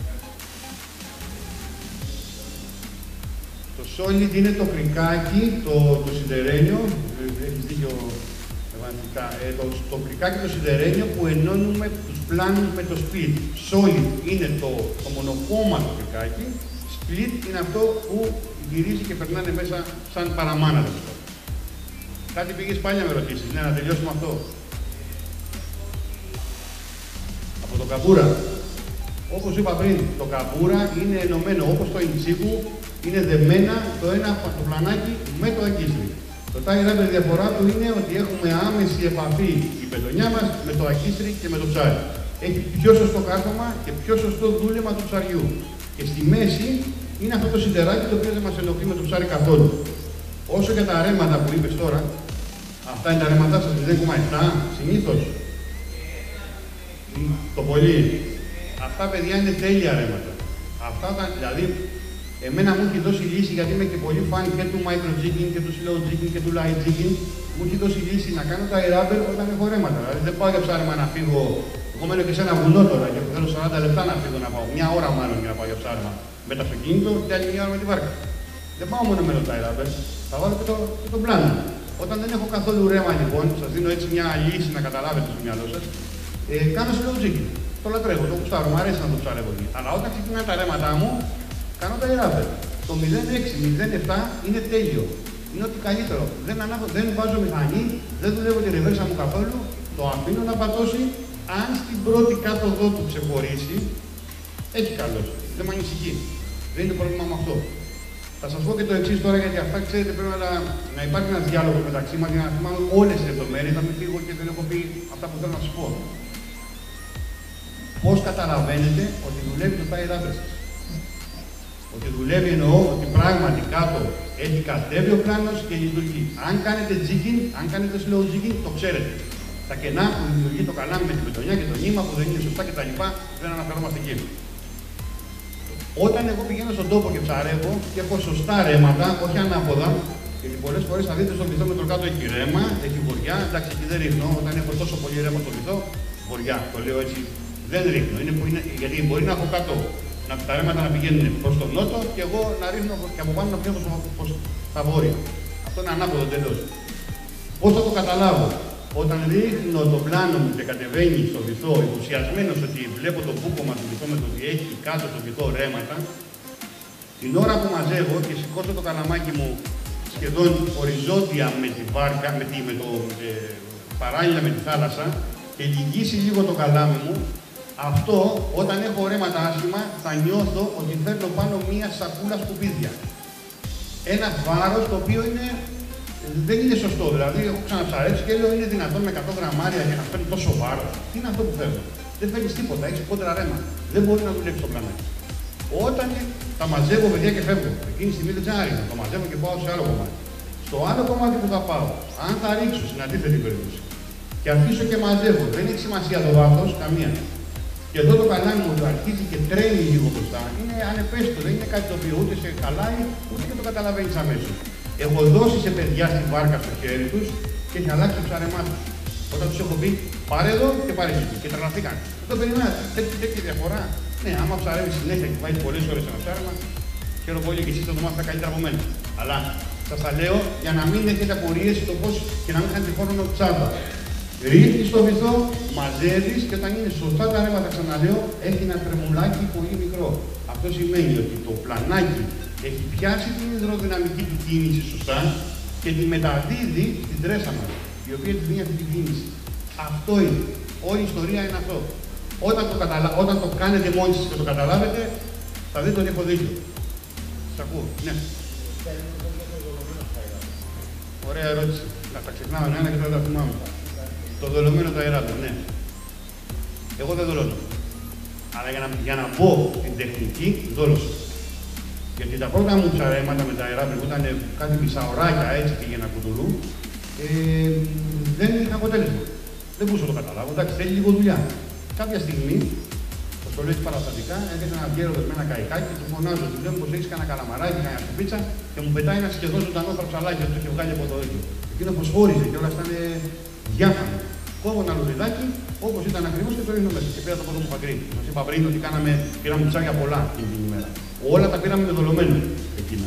Το solid είναι το κρικάκι, το, το σιδερένιο, έχεις δίκιο ε, το, το κρικάκι το σιδερένιο που ενώνουμε τους πλάνους με το split. Solid είναι το, το μονοκόμματο κρικάκι, split είναι αυτό που γυρίζει και περνάνε μέσα σαν παραμάνα. Κάτι πήγες πάλι να με ρωτήσεις, ναι, να τελειώσουμε αυτό. Από το καμπούρα. Όπως είπα πριν, το καμπούρα είναι ενωμένο όπως το Inchiku, είναι δεμένα το ένα το πλανάκι με το αγκίστρι. Το iRubber διαφορά του είναι ότι έχουμε άμεση επαφή η πετονιά μας με το αγκίστρι και με το ψάρι. Έχει πιο σωστό κάρφωμα και πιο σωστό δούλεμα του ψαριού. Και στη μέση είναι αυτό το σιδεράκι το οποίο δεν μας ενοχλεί με το ψάρι καθόλου. Όσο για τα ρέματα που είπες τώρα, Αυτά είναι τα ρέματά σας, μηδέν κόμμα επτά συνήθως. Το πολύ. Αυτά, παιδιά, είναι τέλεια ρέματα. Αυτά τα, δηλαδή, εμένα μου έχει δώσει λύση, γιατί είμαι και πολύ φαν και του micro jigging και του slow jigging και του light jigging. Μου έχει δώσει λύση να κάνω τα air όταν έχω ρέματα. Δηλαδή, δεν πάω για ψάρεμα να φύγω. Εγώ μένω και σε ένα βουνό τώρα και θέλω σαράντα λεπτά να φύγω να πάω. Μια ώρα μάλλον για να πάω για ψάρεμα με το αυτοκίνητο και άλλη μια ώρα με τη βάρκα. Δεν πάω μόνο με το air, θα βάλω και, το, και τον πλάνο. Όταν δεν έχω καθόλου ρέμα, λοιπόν, σας δίνω έτσι μια λύση να καταλάβετε στο μυαλό σας. Ε, κάνω slow jigging. Το λατρεύω, το κουστάρω, μου αρέσει να το ψαρεύω εκεί. Αλλά όταν ξεκινάνε τα ρέματά μου, κάνω τα air. Το μηδέν κόμμα έξι μηδέν κόμμα επτά είναι τέλειο. Είναι ό,τι καλύτερο. Δεν, ανάβω, δεν βάζω μηχανή, δεν δουλεύω τη ρεβέρσα μου καθόλου. Το αφήνω να πατώσει. Αν στην πρώτη κάτω εδώ του ξεχωρίσει, έχει καλώς. Δεν με ανησυχεί. Δεν είναι πρόβλημα με αυτό. Θα σας πω και το εξής τώρα, γιατί αυτά ξέρετε πρέπει να, να υπάρχει ένας διάλογος μεταξύ μας για να θυμάμαι όλες τις λεπτομέρειες. Θα μην φύγω και δεν έχω πει αυτά που θέλω να σας πω. Πώς καταλαβαίνετε ότι δουλεύει το tie wrapper σας? Ότι δουλεύει εννοώ ότι πράγματι κάτω έχει κατέβει ο πλάνος και λειτουργεί. Αν κάνετε jigging, αν κάνετε slow jigging, το ξέρετε. Τα κενά που δημιουργεί το καλάμι με την πετονιά και το νήμα που δεν είναι σωστά κτλ. Δεν αναφερόμαστε εκεί. Όταν εγώ πηγαίνω στον τόπο και ψαρεύω και έχω σωστά ρέματα, όχι ανάποδα, γιατί πολλές φορές θα δείτε στον βυθό με το κάτω έχει ρέμα, έχει βοριά. Εντάξει, εκεί δεν ρίχνω. Όταν έχω τόσο πολύ ρέμα στο βυθό, βοριά, το λέω έτσι, δεν ρίχνω. Είναι που είναι, γιατί μπορεί να έχω κάτω να, τα ρέματα να πηγαίνουν προς τον νότο και εγώ να ρίχνω και από πάνω να πηγαίνω προς τα βόρεια. Αυτό είναι ανάποδο τελώς. Πώς θα το καταλάβω? Όταν ρίχνω το πλάνο μου και κατεβαίνει στο βυθό, ενθουσιασμένος ότι βλέπω το μπούκομα του βυθό με το ότι έχει κάτω το βυθό ρέματα, την ώρα που μαζεύω και σηκώσω το καλαμάκι μου σχεδόν οριζόντια με τη βάρκα, με, τη, με το ε, παράλληλα με τη θάλασσα και λυγίσει λίγο το καλάμι μου, αυτό όταν έχω ρέματα άσχημα θα νιώθω ότι φέρνω πάνω μία σακούλα σκουπίδια. Ένα βάρος το οποίο είναι δεν είναι σωστό. Δηλαδή, έχω ξαναψαρέψει και λέω: είναι δυνατόν με εκατό γραμμάρια για να φέρνει τόσο βάρος? Τι είναι αυτό που φέρνω? Δεν φέρνει τίποτα, έχει κόντρα ρέμα. Δεν μπορεί να δουλέψει το πλανάκι. Όταν τα μαζεύω, παιδιά, και φεύγω, εκείνη τη στιγμή δεν ξαναρίχνω. Το μαζεύω και πάω σε άλλο κομμάτι. Στο άλλο κομμάτι που θα πάω, αν θα ρίξω στην αντίθετη περίπτωση και αρχίσω και μαζεύω, δεν έχει σημασία το βάθος, καμία. Και εδώ το καλάμι μου το αρχίζει και τρέμει λίγο μπροστά. Είναι ανεπαίσθητο, δεν είναι κάτι το οποίο ούτε σε χαλάει, ούτε και το καταλαβαίνει αμέσως. Έχω δώσει σε παιδιά στη βάρκα στο χέρι τους και έχει αλλάξει το ψάρεμά τους. Όταν τους έχω πει πάρε εδώ και πάρε εκεί. Και τρελαθήκαν. Δεν το περιμένατε. Τέτοια διαφορά. Ναι, άμα ψαρεύει συνέχεια και πάει πολλές ώρες ένα ψάρεμα, χαίρομαι πολύ και εσείς θα το μάθετε καλύτερα από μένα. Αλλά σας τα λέω για να μην έχετε απορίες στο πώς και να μην χάνετε χρόνο ψάρμα. Ρίχνεις στο βυθό, μαζεύεις και όταν είναι σωστά τα ρέματα, ξαναλέω, έχει ένα τρεμουλάκι πολύ μικρό. Αυτό σημαίνει ότι το πλανάκι έχει πιάσει την υδροδυναμική του κίνηση σωστά και τη μεταδίδει στην τρέσα μας, η οποία τη δίνει αυτή την κίνηση. Αυτό είναι. Όλη η ιστορία είναι αυτό. Όταν το, καταλα... Όταν το κάνετε μόνοι σας και το καταλάβετε, θα δείτε ότι έχω δίκιο. Σας ακούω. Ναι. Ωραία ερώτηση. Θα τα ξεχνάω ένα και θα τα θυμάμαι. Το δολωμένο το αεράτο, ναι. Εγώ δεν δολώνω. Αλλά για να, για να πω την τεχνική, δόλωσα. Γιατί τα πρώτα μου ψαρέματα με τα αεράτο που ήταν κάτι μισάωράκια έτσι και για ένα κουτουρού, ε, δεν είχα αποτέλεσμα. Δεν μπορούσα να το καταλάβω. Εντάξει, θέλει λίγο δουλειά. Κάποια στιγμή, το το λέω παραστατικά, έρχεται ένα γέρο με ένα καϊκάκι και του φωνάζω. Του λέω πως έχεις κανένα καλαμαράκι, κανένα σουπίτσα και μου πετάει ένα σχεδόν ζωντανό φραψαλάκι που το είχε βγάλει από το δίκιο. Εκείνο φωσφόριζε και όλα αυτά είναι διάφανο. Κόβω ένα λουλιδάκι, όπως ήταν ακριβώς και το ρίχνω μέσα. Και πήρα το πρώτο μου παγκρί. Σας είπα πριν ότι κάναμε, πήραμε ψάρια πολλά εκείνη την ημέρα. Όλα τα πήραμε με δολωμένο εκείνα.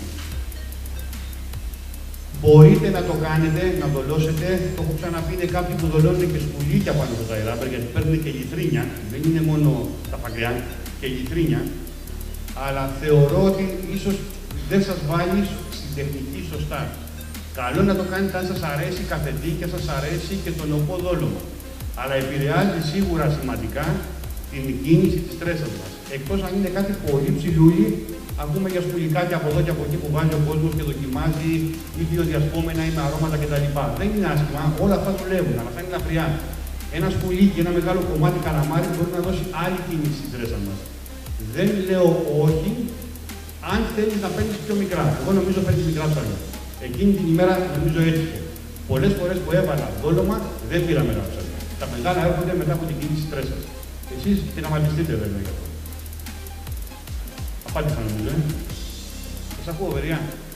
Μπορείτε να το κάνετε, να δολώσετε. Το έχω ξαναπεί, είναι κάποιοι που δολώνουν και σκουλίκια πάνω από τα αεράπερ, γιατί παίρνουν και λιτρίνια. Δεν είναι μόνο τα παγκριά, και λιτρίνια. Αλλά θεωρώ ότι ίσως δεν σας βάλει στην τεχνική σωστά. Καλό να το κάνετε αν σας αρέσει η καφετή και σας αρέσει και το νοπό δόλωμα. Αλλά επηρεάζει σίγουρα σημαντικά την κίνηση της τρέσας μας. Εκτός αν είναι κάτι πολύ ψηλούλι, ακούμε για σκουλικάκια από εδώ και από εκεί που βάζει ο κόσμος και δοκιμάζει ή βιοδιασπόμενα ή με αρώματα κτλ. Δεν είναι άσχημα, όλα αυτά δουλεύουν, αλλά θα είναι ελαφριά. Ένα σκουλίκι, ένα μεγάλο κομμάτι καλαμάρι μπορεί να δώσει άλλη κίνηση στην τρέσα μας. Δεν λέω όχι, αν θέλεις να παίρνεις πιο μικρά. Εγώ νομίζω παίρνεις μικρά ψάρια. Εκείνη την ημέρα νομίζω έτυχε. Πολλές φορές που έβαλα δόλωμα δεν πήρα μεγάλα ψάρια. Τα μεγάλα έρχονται μετά από την κίνηση τρέσσας. Εσείς πειραματιστείτε βέβαια γι' αυτό. Απάντησα νομίζω, ε. Σας ακούω, παιδιά.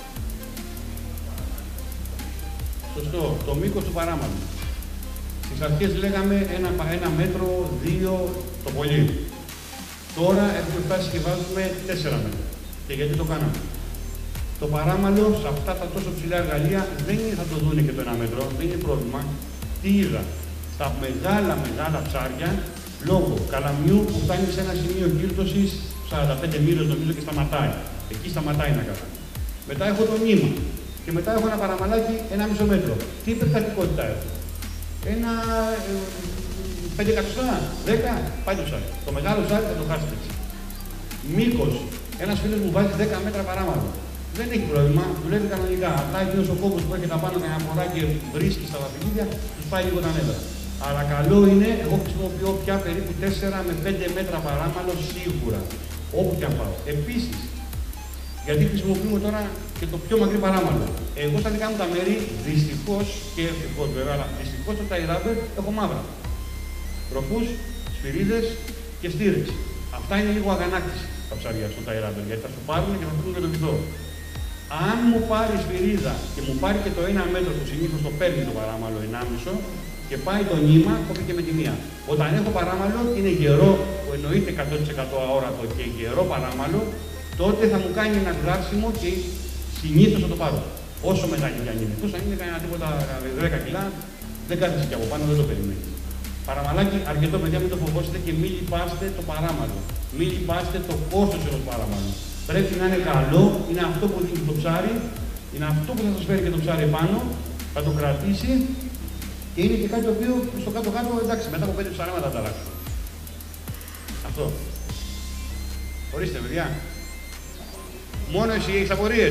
Σωστό. Το μήκος του παράμαλου. Στις αρχές λέγαμε ένα, ένα μέτρο, δύο το πολύ. Τώρα έχουμε φτάσει και βάζουμε τέσσερα μέτρα. Και γιατί το κάναμε. Το παράμαλο σε αυτά τα τόσο ψηλά εργαλεία δεν είναι, θα το δούνε και το ένα μέτρο, δεν είναι πρόβλημα. Τι είδα. Στα μεγάλα μεγάλα ψάρια, λόγω καλαμιού που φτάνει σε ένα σημείο γύρτωσης σαράντα πέντε μοίρες νομίζω και σταματάει. Εκεί σταματάει να κάνει. Μετά έχω το νήμα. Και μετά έχω ένα παραμαλάκι ένα μισό μέτρο. Τι υπερκατοικότητα έχω. Ένα ε, πέντε εκατοστά, δέκα, πάει το ψάρι. Το μεγάλο ψάρι θα το χάσετε έτσι. Μήκος. Ένας φίλος μου βάζει δέκα μέτρα παράμαλο. Δεν έχει πρόβλημα, δουλεύει κανονικά. Απλά εκείνος ο κόμπος που έρχεται απάνω καμιά φορά και βρίσκει στα δαχτυλίδια, τους πάει λίγο τα νεύρα. Αλλά καλό είναι, εγώ χρησιμοποιώ πια περίπου τέσσερα με πέντε μέτρα παράμαλο σίγουρα. Όπου και αν πάω. Επίσης, γιατί χρησιμοποιούμε τώρα και το πιο μακρύ παράμαλο. Εγώ στα δικά μου τα μέρη, δυστυχώς και ευτυχώς βέβαια, αλλά δυστυχώς στο ταϊράμπερ έχω μαύρα. Τροφούς, σφυρίδες και στήρες. Αυτά είναι λίγο αγανάκτηση τα ψάρια στο ταϊράμπερ, γιατί θα σου πάρουν και θα φύγουν με το βυθό. Αν μου πάρει σφυρίδα και μου πάρει και το ένα μέτρο που συνήθως το παίρνει το παράμαλο ενάμισο και πάει το νήμα, κόβει και με τη μία. Όταν έχω παράμαλο είναι γερό, που εννοείται εκατό τοις εκατό αόρατο και γερό παράμαλο, τότε θα μου κάνει ένα γράψιμο και συνήθως θα το πάρω. Όσο μεγάλη κι αν είναι. Τόσο αν είναι κανένα τίποτα δέκα κιλά, δεν κάθεσαι κι από πάνω, δεν το περιμένει. Παραμαλάκι, αρκετό παιδιά, μην το φοβόσετε και μην λυπάστε το παράμαλο. Μην λυπάστε το κόστος ενός παραμάλου. Πρέπει να είναι καλό, είναι αυτό που δίνει το ψάρι, είναι αυτό που θα σας φέρει και το ψάρι πάνω, θα το κρατήσει και είναι και κάτι το οποίο στο κάτω-κάτω, εντάξει, μετά από πέντε ψαρέματα θα τα αλλάξω. Αυτό. Ορίστε, παιδιά. Μόνο εσύ έχεις απορίες.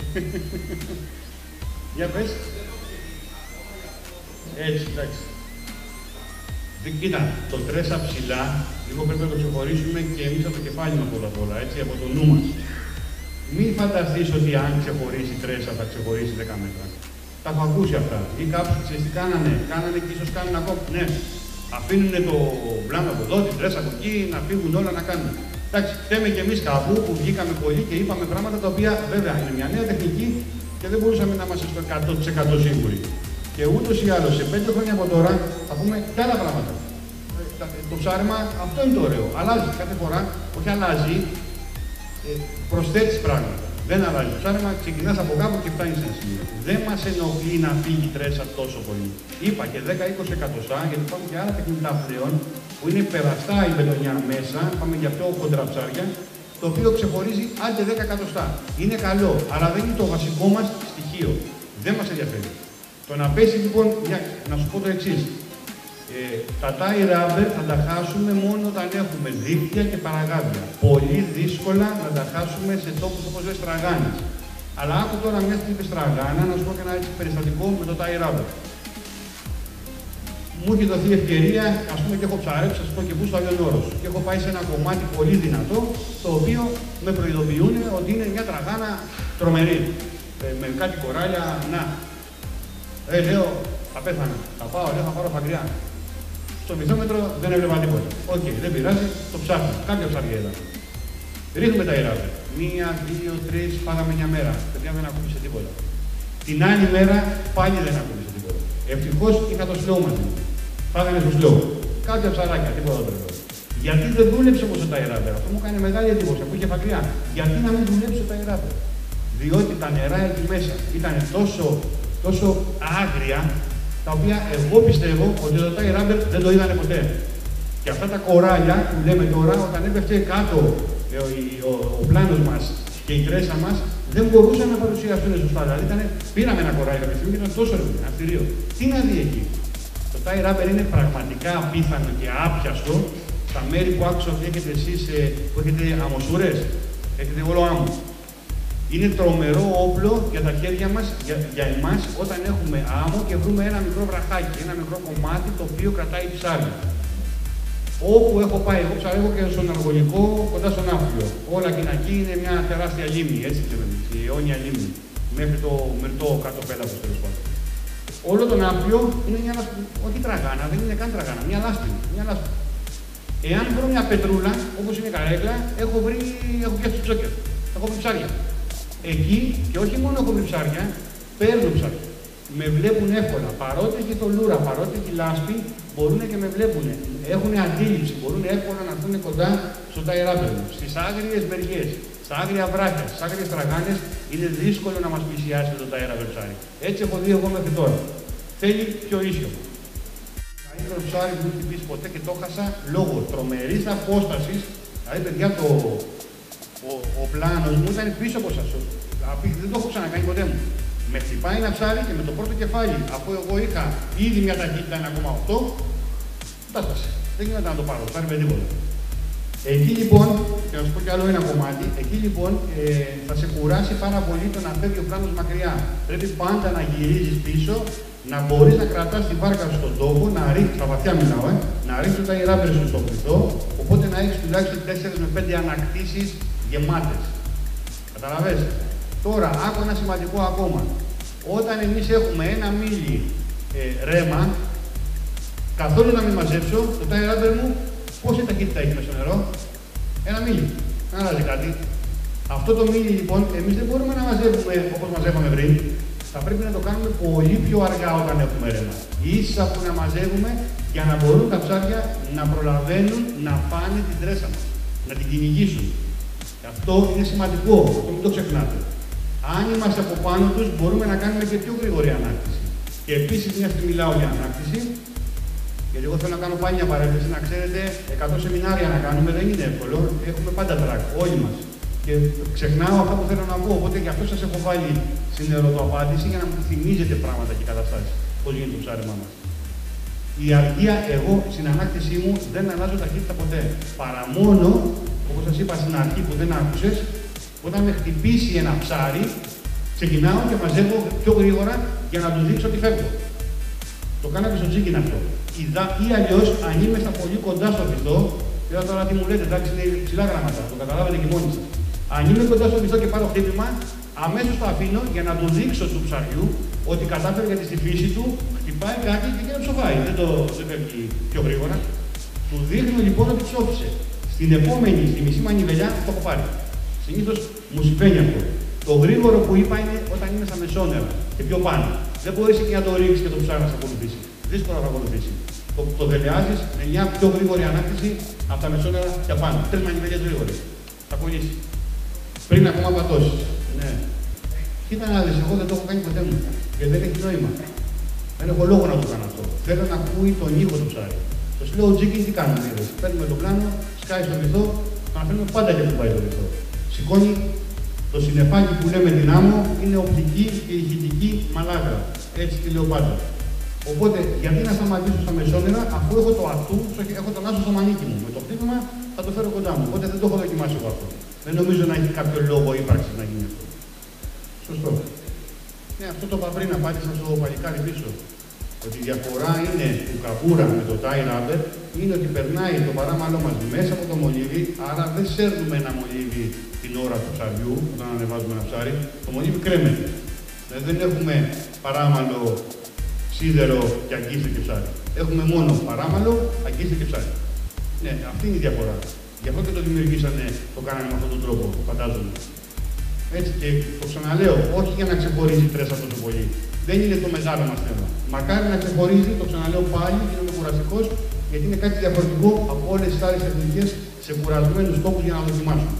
Για πες. Έτσι, εντάξει. Κοίτα, το τρέσα ψηλά, λίγο πρέπει να το ξεχωρίσουμε και εμείς από το κεφάλι μας όλα όλα, έτσι, από το νου μας. Μην φανταστείς ότι αν ξεχωρίσει τρέσα θα ξεχωρίσει δέκα μέτρα. Τα έχω ακούσει αυτά. Ή κάποιοι ξέρεις τι κάνανε, κάνανε και ίσως κάνουν ακόμα. Ναι, αφήνουν το μπλάνο από εδώ, την τρέσα από εκεί, να φύγουν όλα να κάνουν. Εντάξει, φταίμε κι εμείς κάπου που βγήκαμε πολύ και είπαμε πράγματα τα οποία βέβαια είναι μια νέα τεχνική και δεν μπορούσαμε να είμαστε στο εκατό τοις εκατό σίγουροι. Και ούτως ή άλλως σε πέντε χρόνια από τώρα θα πούμε και άλλα πράγματα. Το ψάρεμα αυτό είναι το ωραίο. Αλλάζει κάθε φορά, όχι αλλάζει, ε, προσθέτεις πράγματα. Δεν αλλάζει. Το ψάρεμα ξεκινάς από κάπου και φτάνεις σε ένα σημείο. Δεν μας ενοχλεί να φύγει η τρέσα τόσο πολύ. Είπα και δέκα με είκοσι εκατοστά, γιατί υπάρχουν και άλλα τεχνητά πλέον που είναι περαστά η μπετονιά μέσα, πάμε για πιο κοντρά ψάρια, το οποίο ξεχωρίζει άντε δέκα εκατοστά. Είναι καλό, αλλά δεν είναι το βασικό μας στοιχείο. Δεν μας ενδιαφέρει. Το να πέσει λοιπόν, να σου πω το εξής. Ε, τα tie rubber θα τα χάσουμε μόνο όταν έχουμε δίχτυα και παραγάδια. Πολύ δύσκολα να τα χάσουμε σε τόπους όπως λες Τραγάνης. Αλλά άκου τώρα μια στιγμή είπε Τραγάνα, να σου πω και ένα έτσι περιστατικό με το tie rubber. Μου έχει δοθεί ευκαιρία, ας πούμε, και έχω ψαρέψει, σας πω και πού στο Αλλιονόρος. Και έχω πάει σε ένα κομμάτι πολύ δυνατό, το οποίο με προειδοποιούν ότι είναι μια τραγάνα τρομερή. Ε, με κάτι κοράλια, να. Ε, λέω, θα πέθανα. Θα πάω, λέω, θα πάρω φαγκριά. Στο μυθόμετρο δεν έβλεπα τίποτα. Οκ, okay, δεν πειράζει, το ψάχνω. Κάποια ψάρια είδα. Ρίχνουμε τα ιράδια. Μία, δύο, τρεις, φάγαμε μια μέρα. Παιδιά δεν ακούμπησε τίποτα. Την άλλη μέρα πάλι δεν ακούμπησε τίποτα. Ευτυχώς είχα το slow μαζί μου. Φάγανε στο slow. Κάποια ψαράκια, τίποτα τρελό. Γιατί δεν δούλεψε όμως τα ιράδια. Αυτό μου έκανε μεγάλη εντύπωση. Που είχε φαγκριά. Γιατί να μην δουλέψει τα ιράδια. Διότι τα νερά εκεί μέσα ήταν τόσο, τόσο άγρια, τα οποία εγώ πιστεύω ότι το tie rubber δεν το είδανε ποτέ. Και αυτά τα κοράλια που λέμε τώρα, όταν έπεφτε κάτω ο, ο, ο πλάνος μας και η τρέσα μας, δεν μπορούσαν να παρουσιαστούν σωστά. Δηλαδή, ήτανε, πήραμε ένα κοράλι κάποια στιγμή και ήταν τόσο αυστηρίο. Τι να δει εκεί. Το tie rubber είναι πραγματικά απίθανο και άπιαστο στα μέρη που άκουσα ότι έχετε εσείς, που έχετε αμοσούρες, έχετε όλο άμμο. Είναι τρομερό όπλο για τα χέρια μας, για, για εμάς, όταν έχουμε άμμο και βρούμε ένα μικρό βραχάκι, ένα μικρό κομμάτι το οποίο κρατάει ψάρι. Όπου έχω πάει, εγώ ψαρεύω και στον αργολικό κοντά στον Άφλιο. Όλα και εκεί είναι μια τεράστια λίμνη, έτσι λέμε, η αιώνια λίμνη, μέχρι το μερτό κάτω πέλαγος τέλος πάντων. Όλο το ναύπιο είναι μια λάσπη, όχι τραγάνα, δεν είναι καν τραγάνα, μια λάσπη. Μια λάσπη. Εάν βρω μια πετρούλα, όπως είναι η καρέκλα, έχω βρει, έχω πιάσει το τσόκερ. Έχω βρει ψάρια. Εκεί, και όχι μόνο έχω βρει ψάρια, παίρνω ψάρια. Με βλέπουν εύκολα. Παρότι έχει θολούρα, παρότι έχει λάσπη, μπορούν και με βλέπουν. Έχουν αντίληψη, μπορούν εύκολα να έρθουν κοντά στο tie wrapper μου. Στις άγριες μεριές, στα άγρια βράχια, στις άγριες τραγάνες, είναι δύσκολο να μας πλησιάσει το tie wrapper ψάρι. Έτσι έχω δει εγώ μέχρι τώρα. Θέλει πιο ίσιο. Καλύτερο ψάρι που έχει χτυπήσει ποτέ και το έχασα λόγω τρομερής απόστασης. Δηλαδή, παιδιά, το, ο, ο πλάνος μου ήταν πίσω από σας. Δεν το έχω ξανακάνει ποτέ μου. Με χτυπάει ένα ψάρι και με το πρώτο κεφάλι, αφού εγώ είχα ήδη μια ταχύτητα ένα κόμμα οκτώ, φτάσασε. Δεν γίνεται να το πάρω, ψάρι με τίποτα. Εκεί λοιπόν, και να σου πω κι άλλο ένα κομμάτι, εκεί λοιπόν ε, θα σε κουράσει πάρα πολύ το να φεύγει ο πλάνος μακριά. Πρέπει πάντα να γυρίζεις πίσω, να μπορείς να κρατάς τη βάρκα σου στον τόπο, να ρίχνεις, στα βαθιά μιλάω, ε, να ρίχνεις το tie wrapper σου στο πληθό, οπότε να έχεις τουλάχιστον τέσσερις με πέντε ανακτήσεις γεμάτες. Καταλαβες. Τώρα, άκου ένα σημαντικό ακόμα. Όταν εμείς έχουμε ένα μίλι ε, ρέμα, καθόλου να μην μαζέψω, το tie wrapper μου, πόση ταχύτητα έχει μέσα στο νερό? Ένα μίλι. Δεν αλλάζει κάτι. Αυτό το μίλι λοιπόν, εμείς δεν μπορούμε να μαζεύουμε όπως μαζεύαμε πριν. Θα πρέπει να το κάνουμε πολύ πιο αργά όταν έχουμε ρέμα. Ίσα που να μαζεύουμε για να μπορούν τα ψάρια να προλαβαίνουν να πάνε την τρέσα μας, να την κυνηγήσουν. Και αυτό είναι σημαντικό, αυτό μην το ξεχνάτε. Αν είμαστε από πάνω τους, μπορούμε να κάνουμε και πιο γρήγορη ανάκτηση. Και επίσης, μια στιγμή μιλάω για ανάκτηση, γιατί εγώ θέλω να κάνω πάλι μια παρένθεση, να ξέρετε, εκατό σεμινάρια να κάνουμε δεν είναι εύκολο. Έχουμε πάντα τρακ, όλοι μας. Και ξεχνάω αυτά που θέλω να πω. Οπότε γι' αυτό σας έχω βάλει στην ερωτοαπάντηση για να μου θυμίζετε πράγματα και καταστάσεις. Πώς γίνεται το ψάριμά μας. Η αργία, εγώ στην ανάκτησή μου δεν αλλάζω ταχύτητα ποτέ. Παρά μόνο, όπως σας είπα στην αρχή που δεν άκουσες, όταν με χτυπήσει ένα ψάρι, ξεκινάω και μαζεύω πιο γρήγορα για να του δείξω ότι φεύγω. Το κάναμε στο τσίκιν αυτό. Ή αλλιώς, αν είμαι στα πολύ κοντά στο βυθό, και τώρα τι μου λέτε, εντάξει, είναι ψηλά γραμματά, το καταλάβετε και μόνοι σας. Αν είμαι κοντά στο βυθό και πάρω χτύπημα, αμέσως το αφήνω για να του δείξω του ψαριού ότι κατάφερε, γιατί στη φύση του χτυπάει κάτι και δεν ψοφάει. Δεν το δεν φεύγει πιο γρήγορα. Του δείχνω λοιπόν ότι ψόφισε. Στην επόμενη, στη μισή μανιβελιά, το έχω πάρει. Συνήθως μου συμβαίνει αυτό. Το γρήγορο που είπα είναι όταν είμαι στα μεσόνερα και πιο πάνω. Δεν μπορείς εκεί να το ρίξεις και το ψάρι να σε ακολουθήσει. Δύσκολα θα ακολουθήσει. Το, το δελεάζεις με μια πιο γρήγορη ανάκτηση από τα μεσόνερα και πάνω. Τρεις μανιβελιές γρήγορες. Θα κολλήσει. Πριν ακόμα πατώσεις. Ναι. Κοίτα να δεις, εγώ δεν το έχω κάνει ποτέ μου. Γιατί δεν έχει νόημα. Δεν έχω λόγο να το κάνω αυτό. Θέλω να ακούει τον ήχο του ψάρι. Το slow jigging τι κάνουμε, είδες. Παίρνουμε το πλάνο, σκάει στο βυθό, το αφήνουμε πάντα και που πάει το βυθό. Σηκώνει το συννεφάκι που λέμε δυνάμω, είναι οπτική και ηχητική μαλάκρα. Έτσι τη λέω πάντα. Οπότε, γιατί να σταματήσω στα μεσόνερα, αφού έχω το ατού, έχω τον άσο στο μανίκι μου. Με το χτύπημα θα το φέρω κοντά μου. Οπότε δεν το έχω δοκιμάσει εγώ αυτό. Δεν νομίζω να έχει κάποιο λόγο ύπαρξη να γίνει αυτό. Σωστό. Ναι, αυτό το είπα πριν, απάντησα στο παλικάρι πίσω. Ότι η διαφορά είναι του καβούρα με το tie wrapper είναι ότι περνάει το παράμαλό μας μέσα από το μολύβι, άρα δεν σέρνουμε ένα μολύβι την ώρα του ψαριού, όταν ανεβάζουμε ένα ψάρι, το μολύβι κρέμεται. Δηλαδή δεν έχουμε παράμαλο, σίδερο και αγκίστρι και ψάρι. Έχουμε μόνο παράμαλο, αγκίστρι και ψάρι. Ναι, αυτή είναι η διαφορά. Γι' αυτό και το δημιουργήσανε, το κάνανε με αυτόν τον τρόπο, φαντάζομαι. Έτσι και το ξαναλέω, όχι για να ξεχωρίζει η τρέσα τόσο πολύ. Δεν είναι το μεγάλο μας θέμα. Μακάρι να ξεχωρίζει, το ξαναλέω πάλι, γίνομαι κουραστικός, γιατί είναι κάτι διαφορετικό από όλες τις άλλες τεχνικές σε κουρασμένους τόπους για να δοκιμάσουν.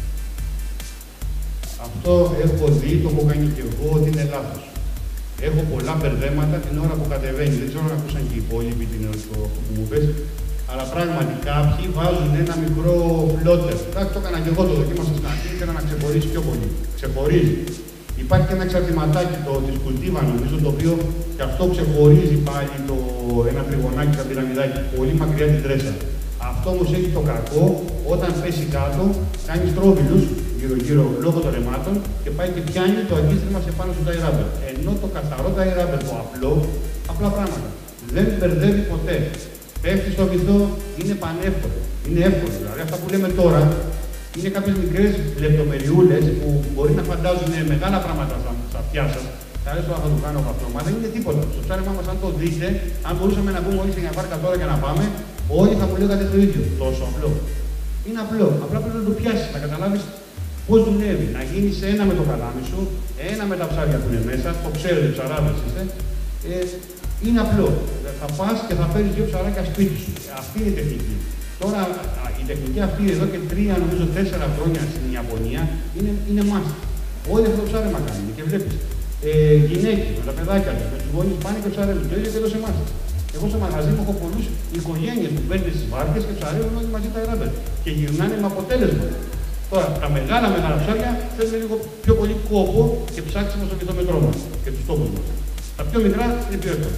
Αυτό έχω δει, το έχω κάνει και εγώ, ότι είναι λάθος. Έχω πολλά μπερδέματα την ώρα που κατεβαίνει. Δεν ξέρω αν ακούσαν και οι υπόλοιποι την ώρα που μου πες. Αλλά πράγματι κάποιοι βάζουν ένα μικρό φλότερ. Εντάξει, το έκανα και εγώ, το δοκίμασα στην αρχή, ήθελα να ξεχωρίσει πιο πολύ. Ξεχωρίζει. Υπάρχει και ένα εξαρτηματάκι το, της κουλτίβα, νομίζω, το οποίο και αυτό ξεχωρίζει πάλι το, ένα τριγωνάκι, ένα πυραμιδάκι, πολύ μακριά την τρέσα. Αυτό όμως έχει το κακό, όταν πέσει κάτω, κάνει στρόβιλους γύρω-γύρω λόγω των ρεμάτων και πάει και πιάνει το αγκίστρημα σε πάνω στο tie wrapper. Ενώ το καθαρό tie wrapper, το απλό, απλά πράγματα. Δεν μπερδεύει ποτέ. Πέφτει στο βυθό, είναι πανεύκολο. Είναι εύκολο. Δηλαδή αυτά που λέμε τώρα είναι κάποιες μικρές λεπτομεριούλες που μπορεί να φαντάζουν μεγάλα πράγματα στα αυτιά σας, Θα αρέσει τώρα θα το κάνω από αυτό. Μα δεν είναι τίποτα. Στο ψάρεμά μας, αν το δείτε, αν μπορούσαμε να πούμε όλοι σε μια βάρκα τώρα και να πάμε, όλοι θα μου λέγατε το ίδιο. Τόσο απλό. Είναι απλό. Απλά πρέπει να το πιάσεις, να καταλάβεις πώς δουλεύει. Να γίνεις ένα με το καλάμι σου, ένα με τα ψάρια που είναι μέσα, το ξέρετε, ψαράδες είστε. Ε, είναι απλό. Θα πας και θα φέρεις δύο ψαράκια σπίτι σου. Αυτή είναι η τεχνική. Τώρα η τεχνική αυτή εδώ και τρία, νομίζω τέσσερα χρόνια στην Ιαπωνία είναι, είναι μάστη. Όλοι αυτό το ψάρεμα κάνουν και βλέπεις. Ε, γυναίκες με τα παιδάκια τους, με τους γονείς πάνε και ψαρεύουν. Το ίδιο και εδώ σε εμάς. Εγώ στο μαγαζί μου έχω πολλούς οικογένειες που παίρνουν στις βάρκες και ψαρεύουν όλοι μαζί τα ράμπερ. Και γυρνάνε με αποτέλεσμα. Τώρα, τα μεγάλα μεγάλα ψάρια θέλουν λίγο πιο πολύ κόπο και ψάξιμο στο βυθόμετρό μας και τους τόπους μας. Τα πιο μικρά είναι πιο εύκολα.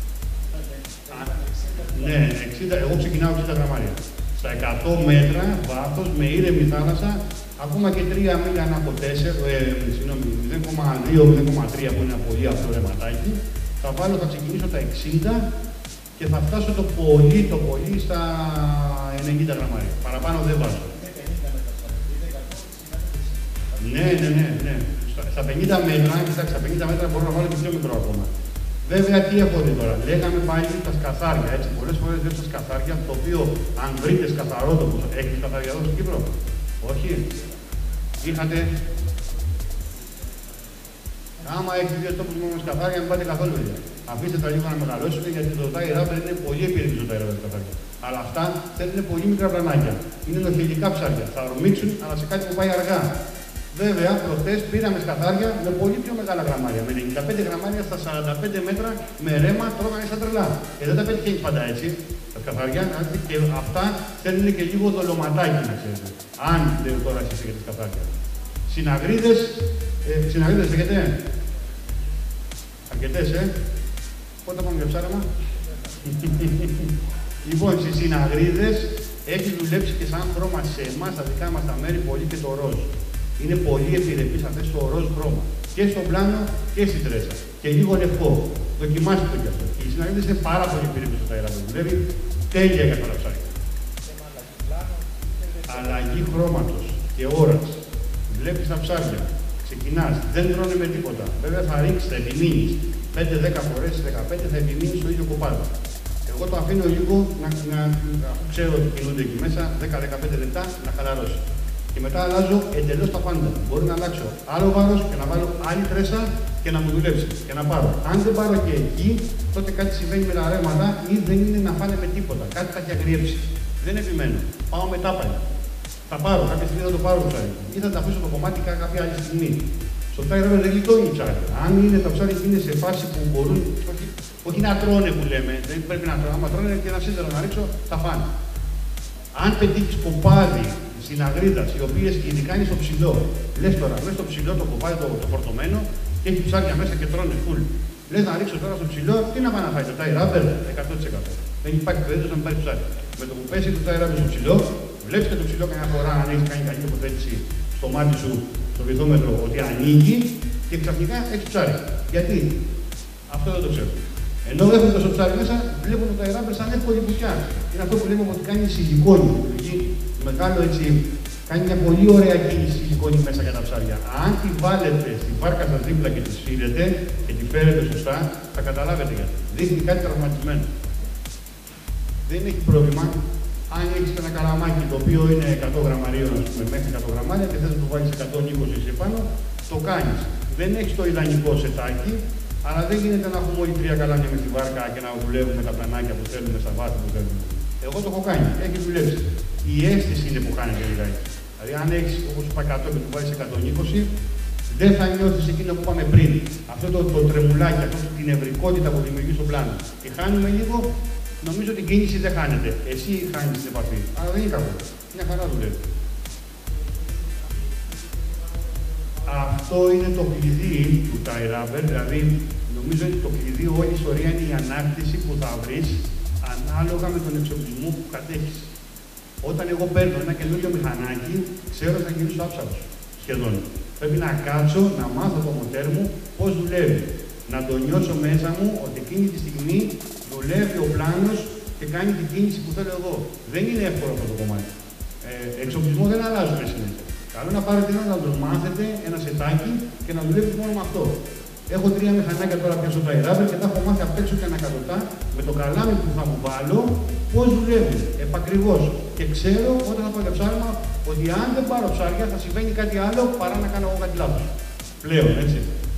Ναι, εξήντα, εγώ ξεκινάω εξήντα γραμμάρια. Στα εκατό μέτρα βάθος, με ήρεμη θάλασσα, ακόμα και τρία μίλια από τέσσερα, ε, συγγνώμη, μηδέν κόμμα δύο με μηδέν κόμμα τρία που είναι ένα πολύ απλό ρεματάκι, θα βάλω, θα ξεκινήσω τα εξήντα και θα φτάσω το πολύ, το πολύ στα ενενήντα γραμμάρια. Παραπάνω δεν βάζω. Ναι, ναι, ναι, ναι. Στα πενήντα μέτρα, κοιτάξτε, στα πενήντα μέτρα μπορώ να βάλω και πιο μικρό ακόμα. Βέβαια, τι έχω δει τώρα. Λέγαμε πάλι τα σκαθάρια, έτσι. Πολλές φορές λέω στα σκαθάρια, το οποίο αν βρείτε σκαθαρότοπους, έχετε σκαθάρια εδώ στην Κύπρο? Όχι. Είχατε. Άμα έχετε δύο τόπους με σκαθάρια, μην πάτε καθόλου παιδιά. Αφήστε τα λίγο να μεγαλώσουν, γιατί το τάι ράμπερ είναι πολύ επίρρηση το τάι ράμπερ σκαθάρια. Αλλά αυτά θέλουν πολύ μικρά πλανάκια. Είναι νοχελικά ψάρια. Θα ορμήξουν, αλλά σε κάτι που πάει αργά. Βέβαια, προχθές πήραμε σκαθάρια με πολύ πιο μεγάλα γραμμάρια. Με ενενήντα πέντε γραμμάρια στα σαράντα πέντε μέτρα με ρέμα τρώγανε σαν τρελά. Ε, δεν τα πετυχαίνει πάντα έτσι. Τα σκαθάρια και αυτά θέλουν και λίγο δολοματάκι να ξέρετε. Αν δεν τώρα εσείς έχετε σκαθάρια. Συναγρίδες, ε, συναγρίδες έχετε? Αρκετές, ε. Πότε πάμε για ψάρεμα? Λοιπόν, στις συναγρίδες έχει δουλέψει και σαν χρώμα σε εμάς, τα δικά μας τα μέρη, πολύ και το ροζ. Είναι πολύ επιρρεπής αυτές στο ροζ χρώμα. Και στο πλάνο και στη τρέσα. Και λίγο λευκό. Δοκιμάστε το κι αυτό. Οι συναγρίδες είναι πάρα πολύ επιρρεπείς στο ταϊράδο. Δουλεύει τέλεια για τα ψάρια. Αλλαγή χρώματος και ώρας. Βλέπεις τα ψάρια. Ξεκινάς. Δεν τρώνε με τίποτα. Βέβαια θα ρίξεις, θα επιμείνεις. πέντε δέκα φορές, δεκαπέντε θα επιμείνεις στο ίδιο κοπάδι. Εγώ το αφήνω λίγο να, να, αφού ξέρω ότι κινούνται εκεί μέσα, δέκα με δεκαπέντε λεπτά να χαλαρώσει. Και μετά αλλάζω εντελώς τα πάντα. Μπορεί να αλλάξω άλλο βάρος και να βάλω άλλη τρέσα και να μου δουλέψει και να πάρω. Αν δεν πάρω και εκεί, τότε κάτι συμβαίνει με τα ρέματα ή δεν είναι να φάνε με τίποτα. Κάτι θα έχει αγριέψει. Δεν επιμένω. Πάω μετά πάλι. Θα πάρω, κάποια στιγμή θα το πάρω το ψάρι. Ή θα τα αφήσω το κομμάτι κάποια άλλη στιγμή. Στο τάι ράμπερ δεν γλιτώνει η ψάρι. Αν είναι τα ψάρια και είναι σε φάση που μπορούν, όχι, όχι να τρώνε που λέμε, δεν πρέπει να τρώνε. Άμα τρώνε και ένα σίδερο να ρίξω, θα φάνε. Αν πετύχει κοπάδι συναγρίδας, οι οποίες ειδικά είναι στο ψηλό, λες τώρα, μέσα στο ψηλό το κοπάδι το, το φορτωμένο και έχει ψάρια μέσα και τρώνε φουλ. Λες να ρίξω τώρα στο ψηλό, τι να πάει να φάει το τάι ράμπερ, εκατό τοις εκατό. Δεν υπάρχει περίπτωση να μην πάρει ψάρι. Με το που πέσει το τάι ράμπερ στο ψηλό, βλέπεις και το ψηλό καμιά φορά αν έχει κάνει καλή τοποθέτηση στο μάτι σου, στο βυθόμετρο, ότι ανοίγει και ξαφνικά έχει ψάρι. Γιατί? Αυτό δεν το ξέρω. Ενώ έχουν τόσο ψάρι μέσα, βλέπουν το τάι ράμπερ σαν εύκολη μπουκιά. Είναι αυτό που λέμε ότι κάνει σιλικόνη. Μεγάλο έτσι, κάνει μια πολύ ωραία κίνηση σιλικόνη μέσα για τα ψάρια. Αν τη βάλετε στη βάρκα σας δίπλα και τη σφύρετε και τη φέρετε σωστά, θα καταλάβετε γιατί. Δείχνει κάτι τραυματισμένο. Δεν έχει πρόβλημα. Αν έχεις ένα καλαμάκι το οποίο είναι εκατό γραμμαρίων, ας πούμε, μέχρι εκατό γραμμάρια και θες να το βάλεις εκατόν είκοσι σε πάνω, το κάνεις. Δεν έχεις το ιδανικό σετάκι, αλλά δεν γίνεται να έχουμε όλοι τρία καλάμια με τη βάρκα και να δουλεύουμε τα πλανάκια που θέλουμε στα βάθη που θέλουμε. Εγώ το έχω κάνει, έχει δουλέψει. Η αίσθηση είναι που χάνεται λιγάκι. Δηλαδή, αν έχεις όπως είπα εκατό και του βάλεις εκατόν είκοσι, δεν θα νιώθεις εκείνο που είπαμε πριν. Αυτό το, το τρεμουλάκι, αυτό την ευρικότητα που δημιουργεί στο πλάνο. Τη χάνουμε λίγο, νομίζω ότι η κίνηση δεν χάνεται. Εσύ χάνεις την επαφή. Αλλά δεν είναι κακό. Μια χαρά δουλεύει. Αυτό είναι το κλειδί του τάι ράμπερ, δηλαδή νομίζω ότι το κλειδί όλη η ιστορία είναι η ανάκτηση που θα βρεις ανάλογα με τον εξοπλισμό που κατέχεις. Όταν εγώ παίρνω ένα καινούριο μηχανάκι, ξέρω ότι θα γυρίσω άψαρος. Σχεδόν. Πρέπει να κάτσω, να μάθω το μοτέρ μου πώς δουλεύει. Να το νιώσω μέσα μου ότι εκείνη τη στιγμή δουλεύει ο πλάνος και κάνει την κίνηση που θέλω εγώ. Δεν είναι εύκολο αυτό το κομμάτι. Ε, εξοπλισμό δεν αλλάζουμε συνέχεια. Καλό να πάρετε ένα να το μάθετε, ένα σετάκι και να δουλεύετε μόνο με αυτό. Έχω τρία μηχανάκια τώρα πια στο ταϊράπερ και τα έχω μάθει απ' έξω και ανακατοτά με το καλάμι που θα μου βάλω πώς δουλεύουν. Επακριβώς. Και ξέρω όταν θα πάω για ψάρεμα ότι αν δεν πάρω ψάρια θα συμβαίνει κάτι άλλο παρά να κάνω εγώ κάτι λάθος. Πλέον, έτσι.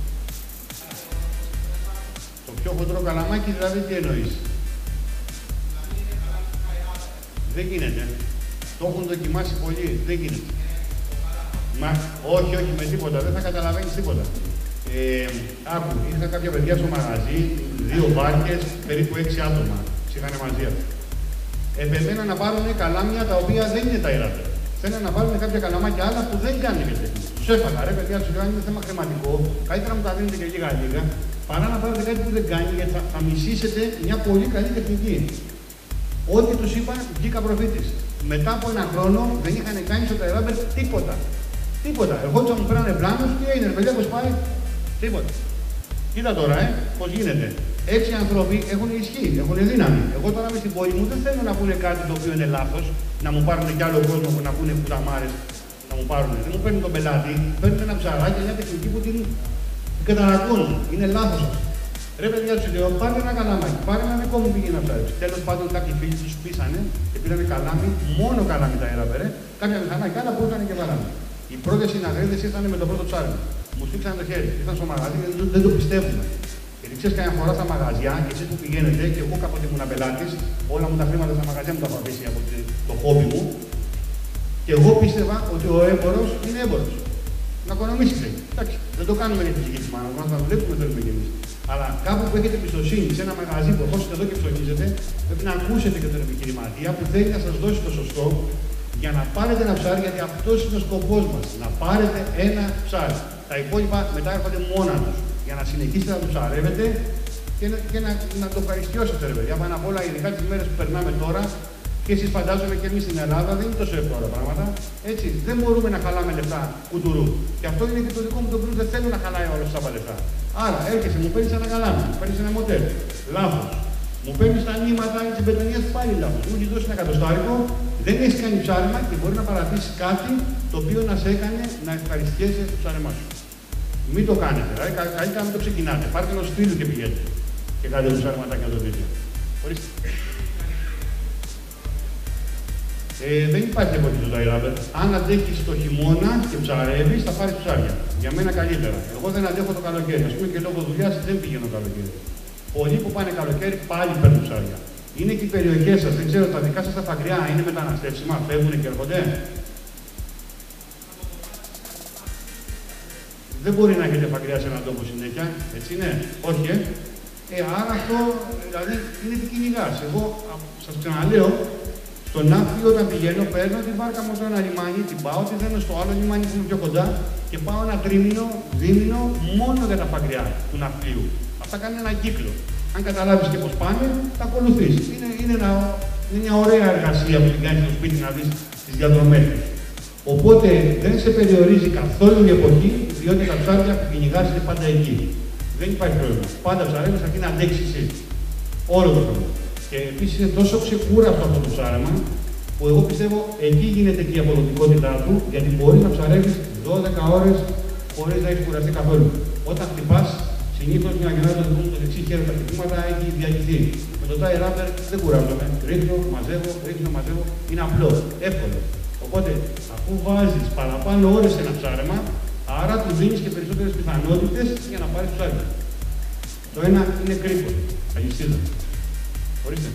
Το πιο χοντρό καλαμάκι δηλαδή τι εννοείς? Δεν γίνεται. Το έχουν δοκιμάσει πολλοί. Δεν γίνεται. Μα όχι, όχι με τίποτα. Δεν θα καταλαβαίνεις τίποτα. Ε, άκου, είχα κάποια παιδιά στο μαγαζί, δύο βάρκες, περίπου έξι άτομα. Είχαν μαζί αυτοί. Επεμένα να πάρουν καλάμια τα οποία δεν είναι τα ιράτα. Θέλουν να βάλουν κάποια καλαμάκια άλλα που δεν κάνουν και τεχνική. Τους έφαγα, ρε παιδιά, τους είπα, είναι θέμα χρηματικό. Καλύτερα να μου τα δίνετε και λίγα-λίγα, παρά να πάρετε κάτι που δεν κάνει, γιατί θα, θα μισήσετε μια πολύ καλή τεχνική. Ό,τι τους είπα, βγήκα προφήτης. Μετά από ένα χρόνο δεν είχαν κάνει στο ταϊράμπερ τίποτα. Τίποτα. Εγώ τους μου πέρανε πλάνους και έγινε, ρε παιδιά, πώς πάει. Τίποτα. Κοίτα τώρα, ε, πώς γίνεται. Έξι άνθρωποι έχουν ισχύ, έχουν δύναμη. Εγώ τώρα με στην πόλη μου δεν θέλω να πούνε κάτι το οποίο είναι λάθος, να μου πάρουν κι άλλο κόσμο που να πούνε πουταμάρες, να μου πάρουν. Δεν μου παίρνουν τον πελάτη, παίρνουν ένα ψαράκι, μια τεχνική που την κατανακώνουν. Είναι λάθος αυτό. Ρε παιδιά, του λέω, πάρε ένα καλάμάκι, πάρε ένα δικό μου πήγαινε να ψάρεψει. Τέλος πάντων, κάποιοι φίλοι του πείσανε και πήρανε καλάμι, μόνο καλάμι τα έραμπερε, κάποια μηχανάκια άλλα που ήταν και καλάμι. Οι πρώτες συναδέλφες ήρθαν με το πρώτο ψάρεμα. Μου στήξανε το χέρι, ήρθαν στο μαγαζί και δεν το πιστεύουν. Γιατί ξέρεις, καμιά φορά στα μαγαζιά και εσείς που πηγαίνετε, και εγώ κάποτε ήμουν πελάτης, όλα μου τα χρήματα στα μαγαζιά μου τα έχω αφήσει από το χόμπι μου. Και εγώ πίστευα ότι ο έμπορος είναι έμπορος. Να οικονομήσει θέλει. Εντάξει, δεν το κάνουμε για τη ψυχή της μάνας μας, να δουλέψουμε θέλουμε κι εμείς. Αλλά κάπου που έχετε εμπιστοσύνη σε ένα μαγαζί που ερχόσαστε εδώ και ψωνίζετε, πρέπει να ακούσετε και τον επιχειρηματία που θέλει να σας δώσει το σωστό για να πάρετε ένα ψάρι, γιατί αυτός είναι ο σκοπός μας. Να πάρετε ένα ψάρι. Τα υπόλοιπα μετά έρχονται μόνα τους. Για να συνεχίσετε να το ψαρεύετε και, να, και να, να το ευχαριστιώσετε, ρε παιδιά. Πάνω απ' όλα, ειδικά τις μέρες που περνάμε τώρα, και εσείς φαντάζομαι και εμείς στην Ελλάδα, δεν είναι τόσο εύκολα πράγματα. Έτσι, δεν μπορούμε να χαλάμε λεφτά κουτουρού. Και αυτό είναι και το δικό μου το πλούτο, δεν θέλω να χαλάει όλο αυτά τα λεφτά. Άρα, έρχεσαι, μου παίρνεις ένα καλάμι, μου παίρνεις ένα μοτέλ. Λάθος. Μου παίρνεις τα νήματα της μπετονίας, πάλι λάθος. Μου έχει δώσει ένα εκατοστάρικο, δεν έχει κάνει ψάρεμα και μπορεί να παρατήσει κάτι το οποίο να σε έκανε να ευχαριστιέσαι το ψάρεμά σου. Μην το κάνετε, δηλαδή καλύτερα να μην το ξεκινάτε. Πάρτε ενός φίλου και πηγαίνετε. Και κάντε το ψάρεματάκι να το δείτε. Ορίστε. Ε, δεν υπάρχει εποχή στο ταϊράμπερ. Αν αντέχεις το χειμώνα και ψαρεύεις, θα πάρεις ψάρια. Για μένα καλύτερα. Εγώ δεν αντέχω το καλοκαίρι. Ας πούμε και λόγω δουλειάς δεν πηγαίνω καλοκαίρι. Πολλοί που πάνε καλοκαίρι πάλι παίρνουν ψάρια. Είναι και οι περιοχές σας, δεν ξέρω, τα δικά σας τα φαγριά είναι μεταναστεύσιμα, φεύγουν και έρχονται. Δεν μπορεί να έχετε φαγριά σε έναν τόπο συνέχεια, έτσι είναι. Όχι, ε. ε άρα αυτό δηλαδή είναι τι κυνηγάς. Εγώ σας ξαναλέω, στον ναύπλιο όταν πηγαίνω, παίρνω την βάρκα μου στο ένα λιμάνι, την πάω, τη δένω στο άλλο λιμάνι που είναι πιο κοντά και πάω ένα τρίμηνο, δίμηνο μόνο για τα φαγριά του ναυπλίου. Αυτά κάνουν έναν κύκλο. Αν καταλάβεις και πώς πάνε, θα ακολουθείς. Είναι, είναι, ένα, είναι μια ωραία εργασία που την κάνεις στο σπίτι να δεις τις διαδρομές τους. Οπότε δεν σε περιορίζει καθόλου η εποχή, διότι τα ψάρια που κυνηγάς είναι πάντα εκεί. Δεν υπάρχει πρόβλημα. Πάντα ψαρεύεις αρκεί να αντέξεις εσύ. Όλο το χρόνο. Και επίσης είναι τόσο ξεκούραστο αυτό το ψάρεμα, που εγώ πιστεύω εκεί γίνεται και η αποδοτικότητά του, γιατί μπορεί να ψαρεύεις δώδεκα ώρες χωρίς να έχεις κουραστεί καθόλου. Όταν χτυπάς, συνήθως μια γεννά το δικό μου το δεξί χέρι τα χτυπήματα έχει διαγηθεί. Με το ταϊράμπερ δεν κουράζομαι. Ρίχνω, μαζεύω, ρίχνω, μαζεύω. Είναι απλό, εύκολο. Οπότε, αφού βάζεις παραπάνω ώρες σε ένα ψάρεμα, άρα του δίνεις και περισσότερες πιθανότητες για να πάρεις ψάρεμα. Το ένα είναι κρύπο, αλυσίδα. Ορίστε.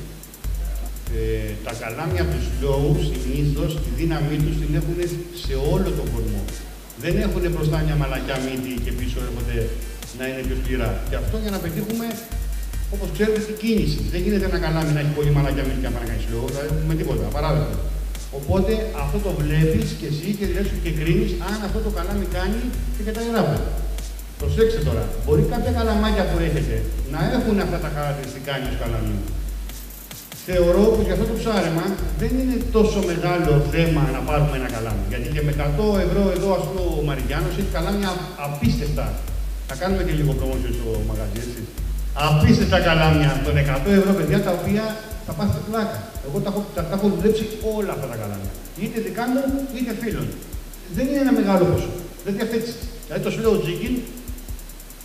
Ε, τα καλάμια του slow συνήθως τη δύναμή τους την έχουν σε όλο τον κορμό. Δεν έχουν μπροστά μια μαλακιά μύτη και πίσω έρχονται να είναι πιο σκληρά. Και αυτό για να πετύχουμε, όπως ξέρετε, την κίνηση. Δεν γίνεται ένα καλάμι να έχει πολύ μαλακιά μύτη και να κάνει slow, δηλαδή με τίποτα, απαράδεκτο. Οπότε αυτό το βλέπεις και εσύ και λες και κρίνεις αν αυτό το καλάμι κάνει και για τα γράφει. Προσέξτε τώρα, μπορεί κάποια καλαμάκια που έχετε να έχουν αυτά τα χαρακτηριστικά ενός καλαμιού. Θεωρώ ότι για αυτό το ψάρεμα δεν είναι τόσο μεγάλο θέμα να πάρουμε ένα καλάμι. Γιατί και με εκατό ευρώ εδώ, ας πούμε, ο Μαριγιάννος έχει καλάμια απίστευτα. Θα κάνουμε και λίγο promotion στο μαγαζί, έτσι. Απίστευτα καλάμια των εκατό ευρώ, παιδιά, τα οποία θα πάθετε πλάκα. Εγώ τα έχω, τα, τα έχω δουλέψει όλα αυτά τα καλάμια. Είτε δικά μου, είτε φίλων. Δεν είναι ένα μεγάλο ποσό. Δεν διαθέτεις. Δηλαδή το slow jigging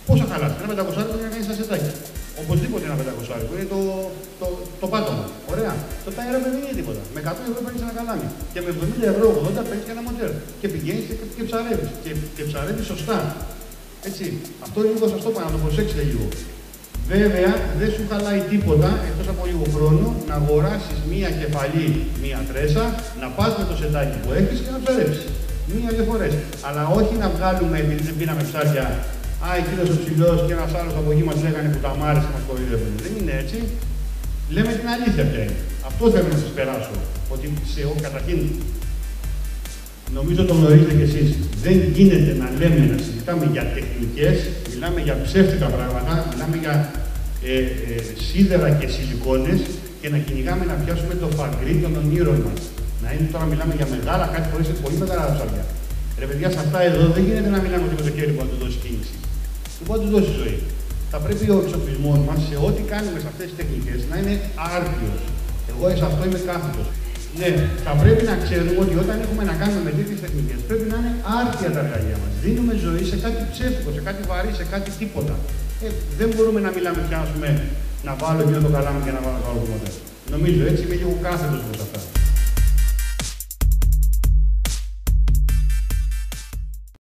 Πόσα χαλάσει? Ένα πεντακόσάρικο για να κάνει τα σετάκια. Οπωσδήποτε ένα πεντακόσάρικο. Είναι το, το, το πάτωμα. Ωραία. Το τάιρα δεν είναι τίποτα. Με εκατό ευρώ παίρνει ένα καλάμι. Και με εβδομήντα ευρώ, ογδόντα παίρνει και ένα μοντέρ. Και πηγαίνει και, και ψαρεύει. Και, και ψαρεύει σωστά. Έτσι. Αυτό είναι λίγο σωστό, να το προσέξετε λίγο. Βέβαια, δεν σου χαλάει τίποτα εκτός από λίγο χρόνο να αγοράσεις μία κεφαλή, μία τρέσα, να πας με το σετάκι που έχεις και να ψαρέψεις. Μία-δύο φορές. Αλλά όχι να βγάλουμε επειδή δεν πήραμε ψάρια. Α, εκείνος ο ψηλός και ένας άλλος από εκεί μας λέγανε που τα μάρες και μας κοροϊδεύουν. Δεν είναι έτσι. Λέμε την αλήθεια πια είναι. Αυτό θέλω να σας περάσω. Ότι σε, καταρχήν, νομίζω το γνωρίζετε κι εσείς. Δεν γίνεται να λέμε, να συζητάμε για τεχνικές, μιλάμε για ψεύτικα πράγματα, μιλάμε για ε, ε, σίδερα και σιλικόνες και να κυνηγάμε να πιάσουμε το φαγκρί των ονείρων μας. Να είναι τώρα μιλάμε για μεγάλα, κάτι φορές είναι πολύ μεγάλα ψάρια. Ρε παιδιά, σε αυτά εδώ δεν γίνεται να μιλάμε ότι με το χέρι που να του δώσει κίνηση. Του μπορεί να του δώσει ζωή. Θα πρέπει ο εξοπλισμός μας σε ό,τι κάνουμε σε αυτές τις τεχνικές να είναι άρτιος. Εγώ σε αυτό είμαι κάθετος. Ναι, θα πρέπει να ξέρουμε ότι όταν έχουμε να κάνουμε με τέτοιες τεχνικές πρέπει να είναι άρτια τα εργαλεία μας. Δίνουμε ζωή σε κάτι ψεύτικο, σε κάτι βαρύ, σε κάτι τίποτα. Ε, δεν μπορούμε να μιλάμε πια, ας πούμε, να βάλω εκείνο το καλάμι και να βάλω το άλλο το μοντέλο. Νομίζω έτσι είμαι λίγο κάθετος προς αυτά.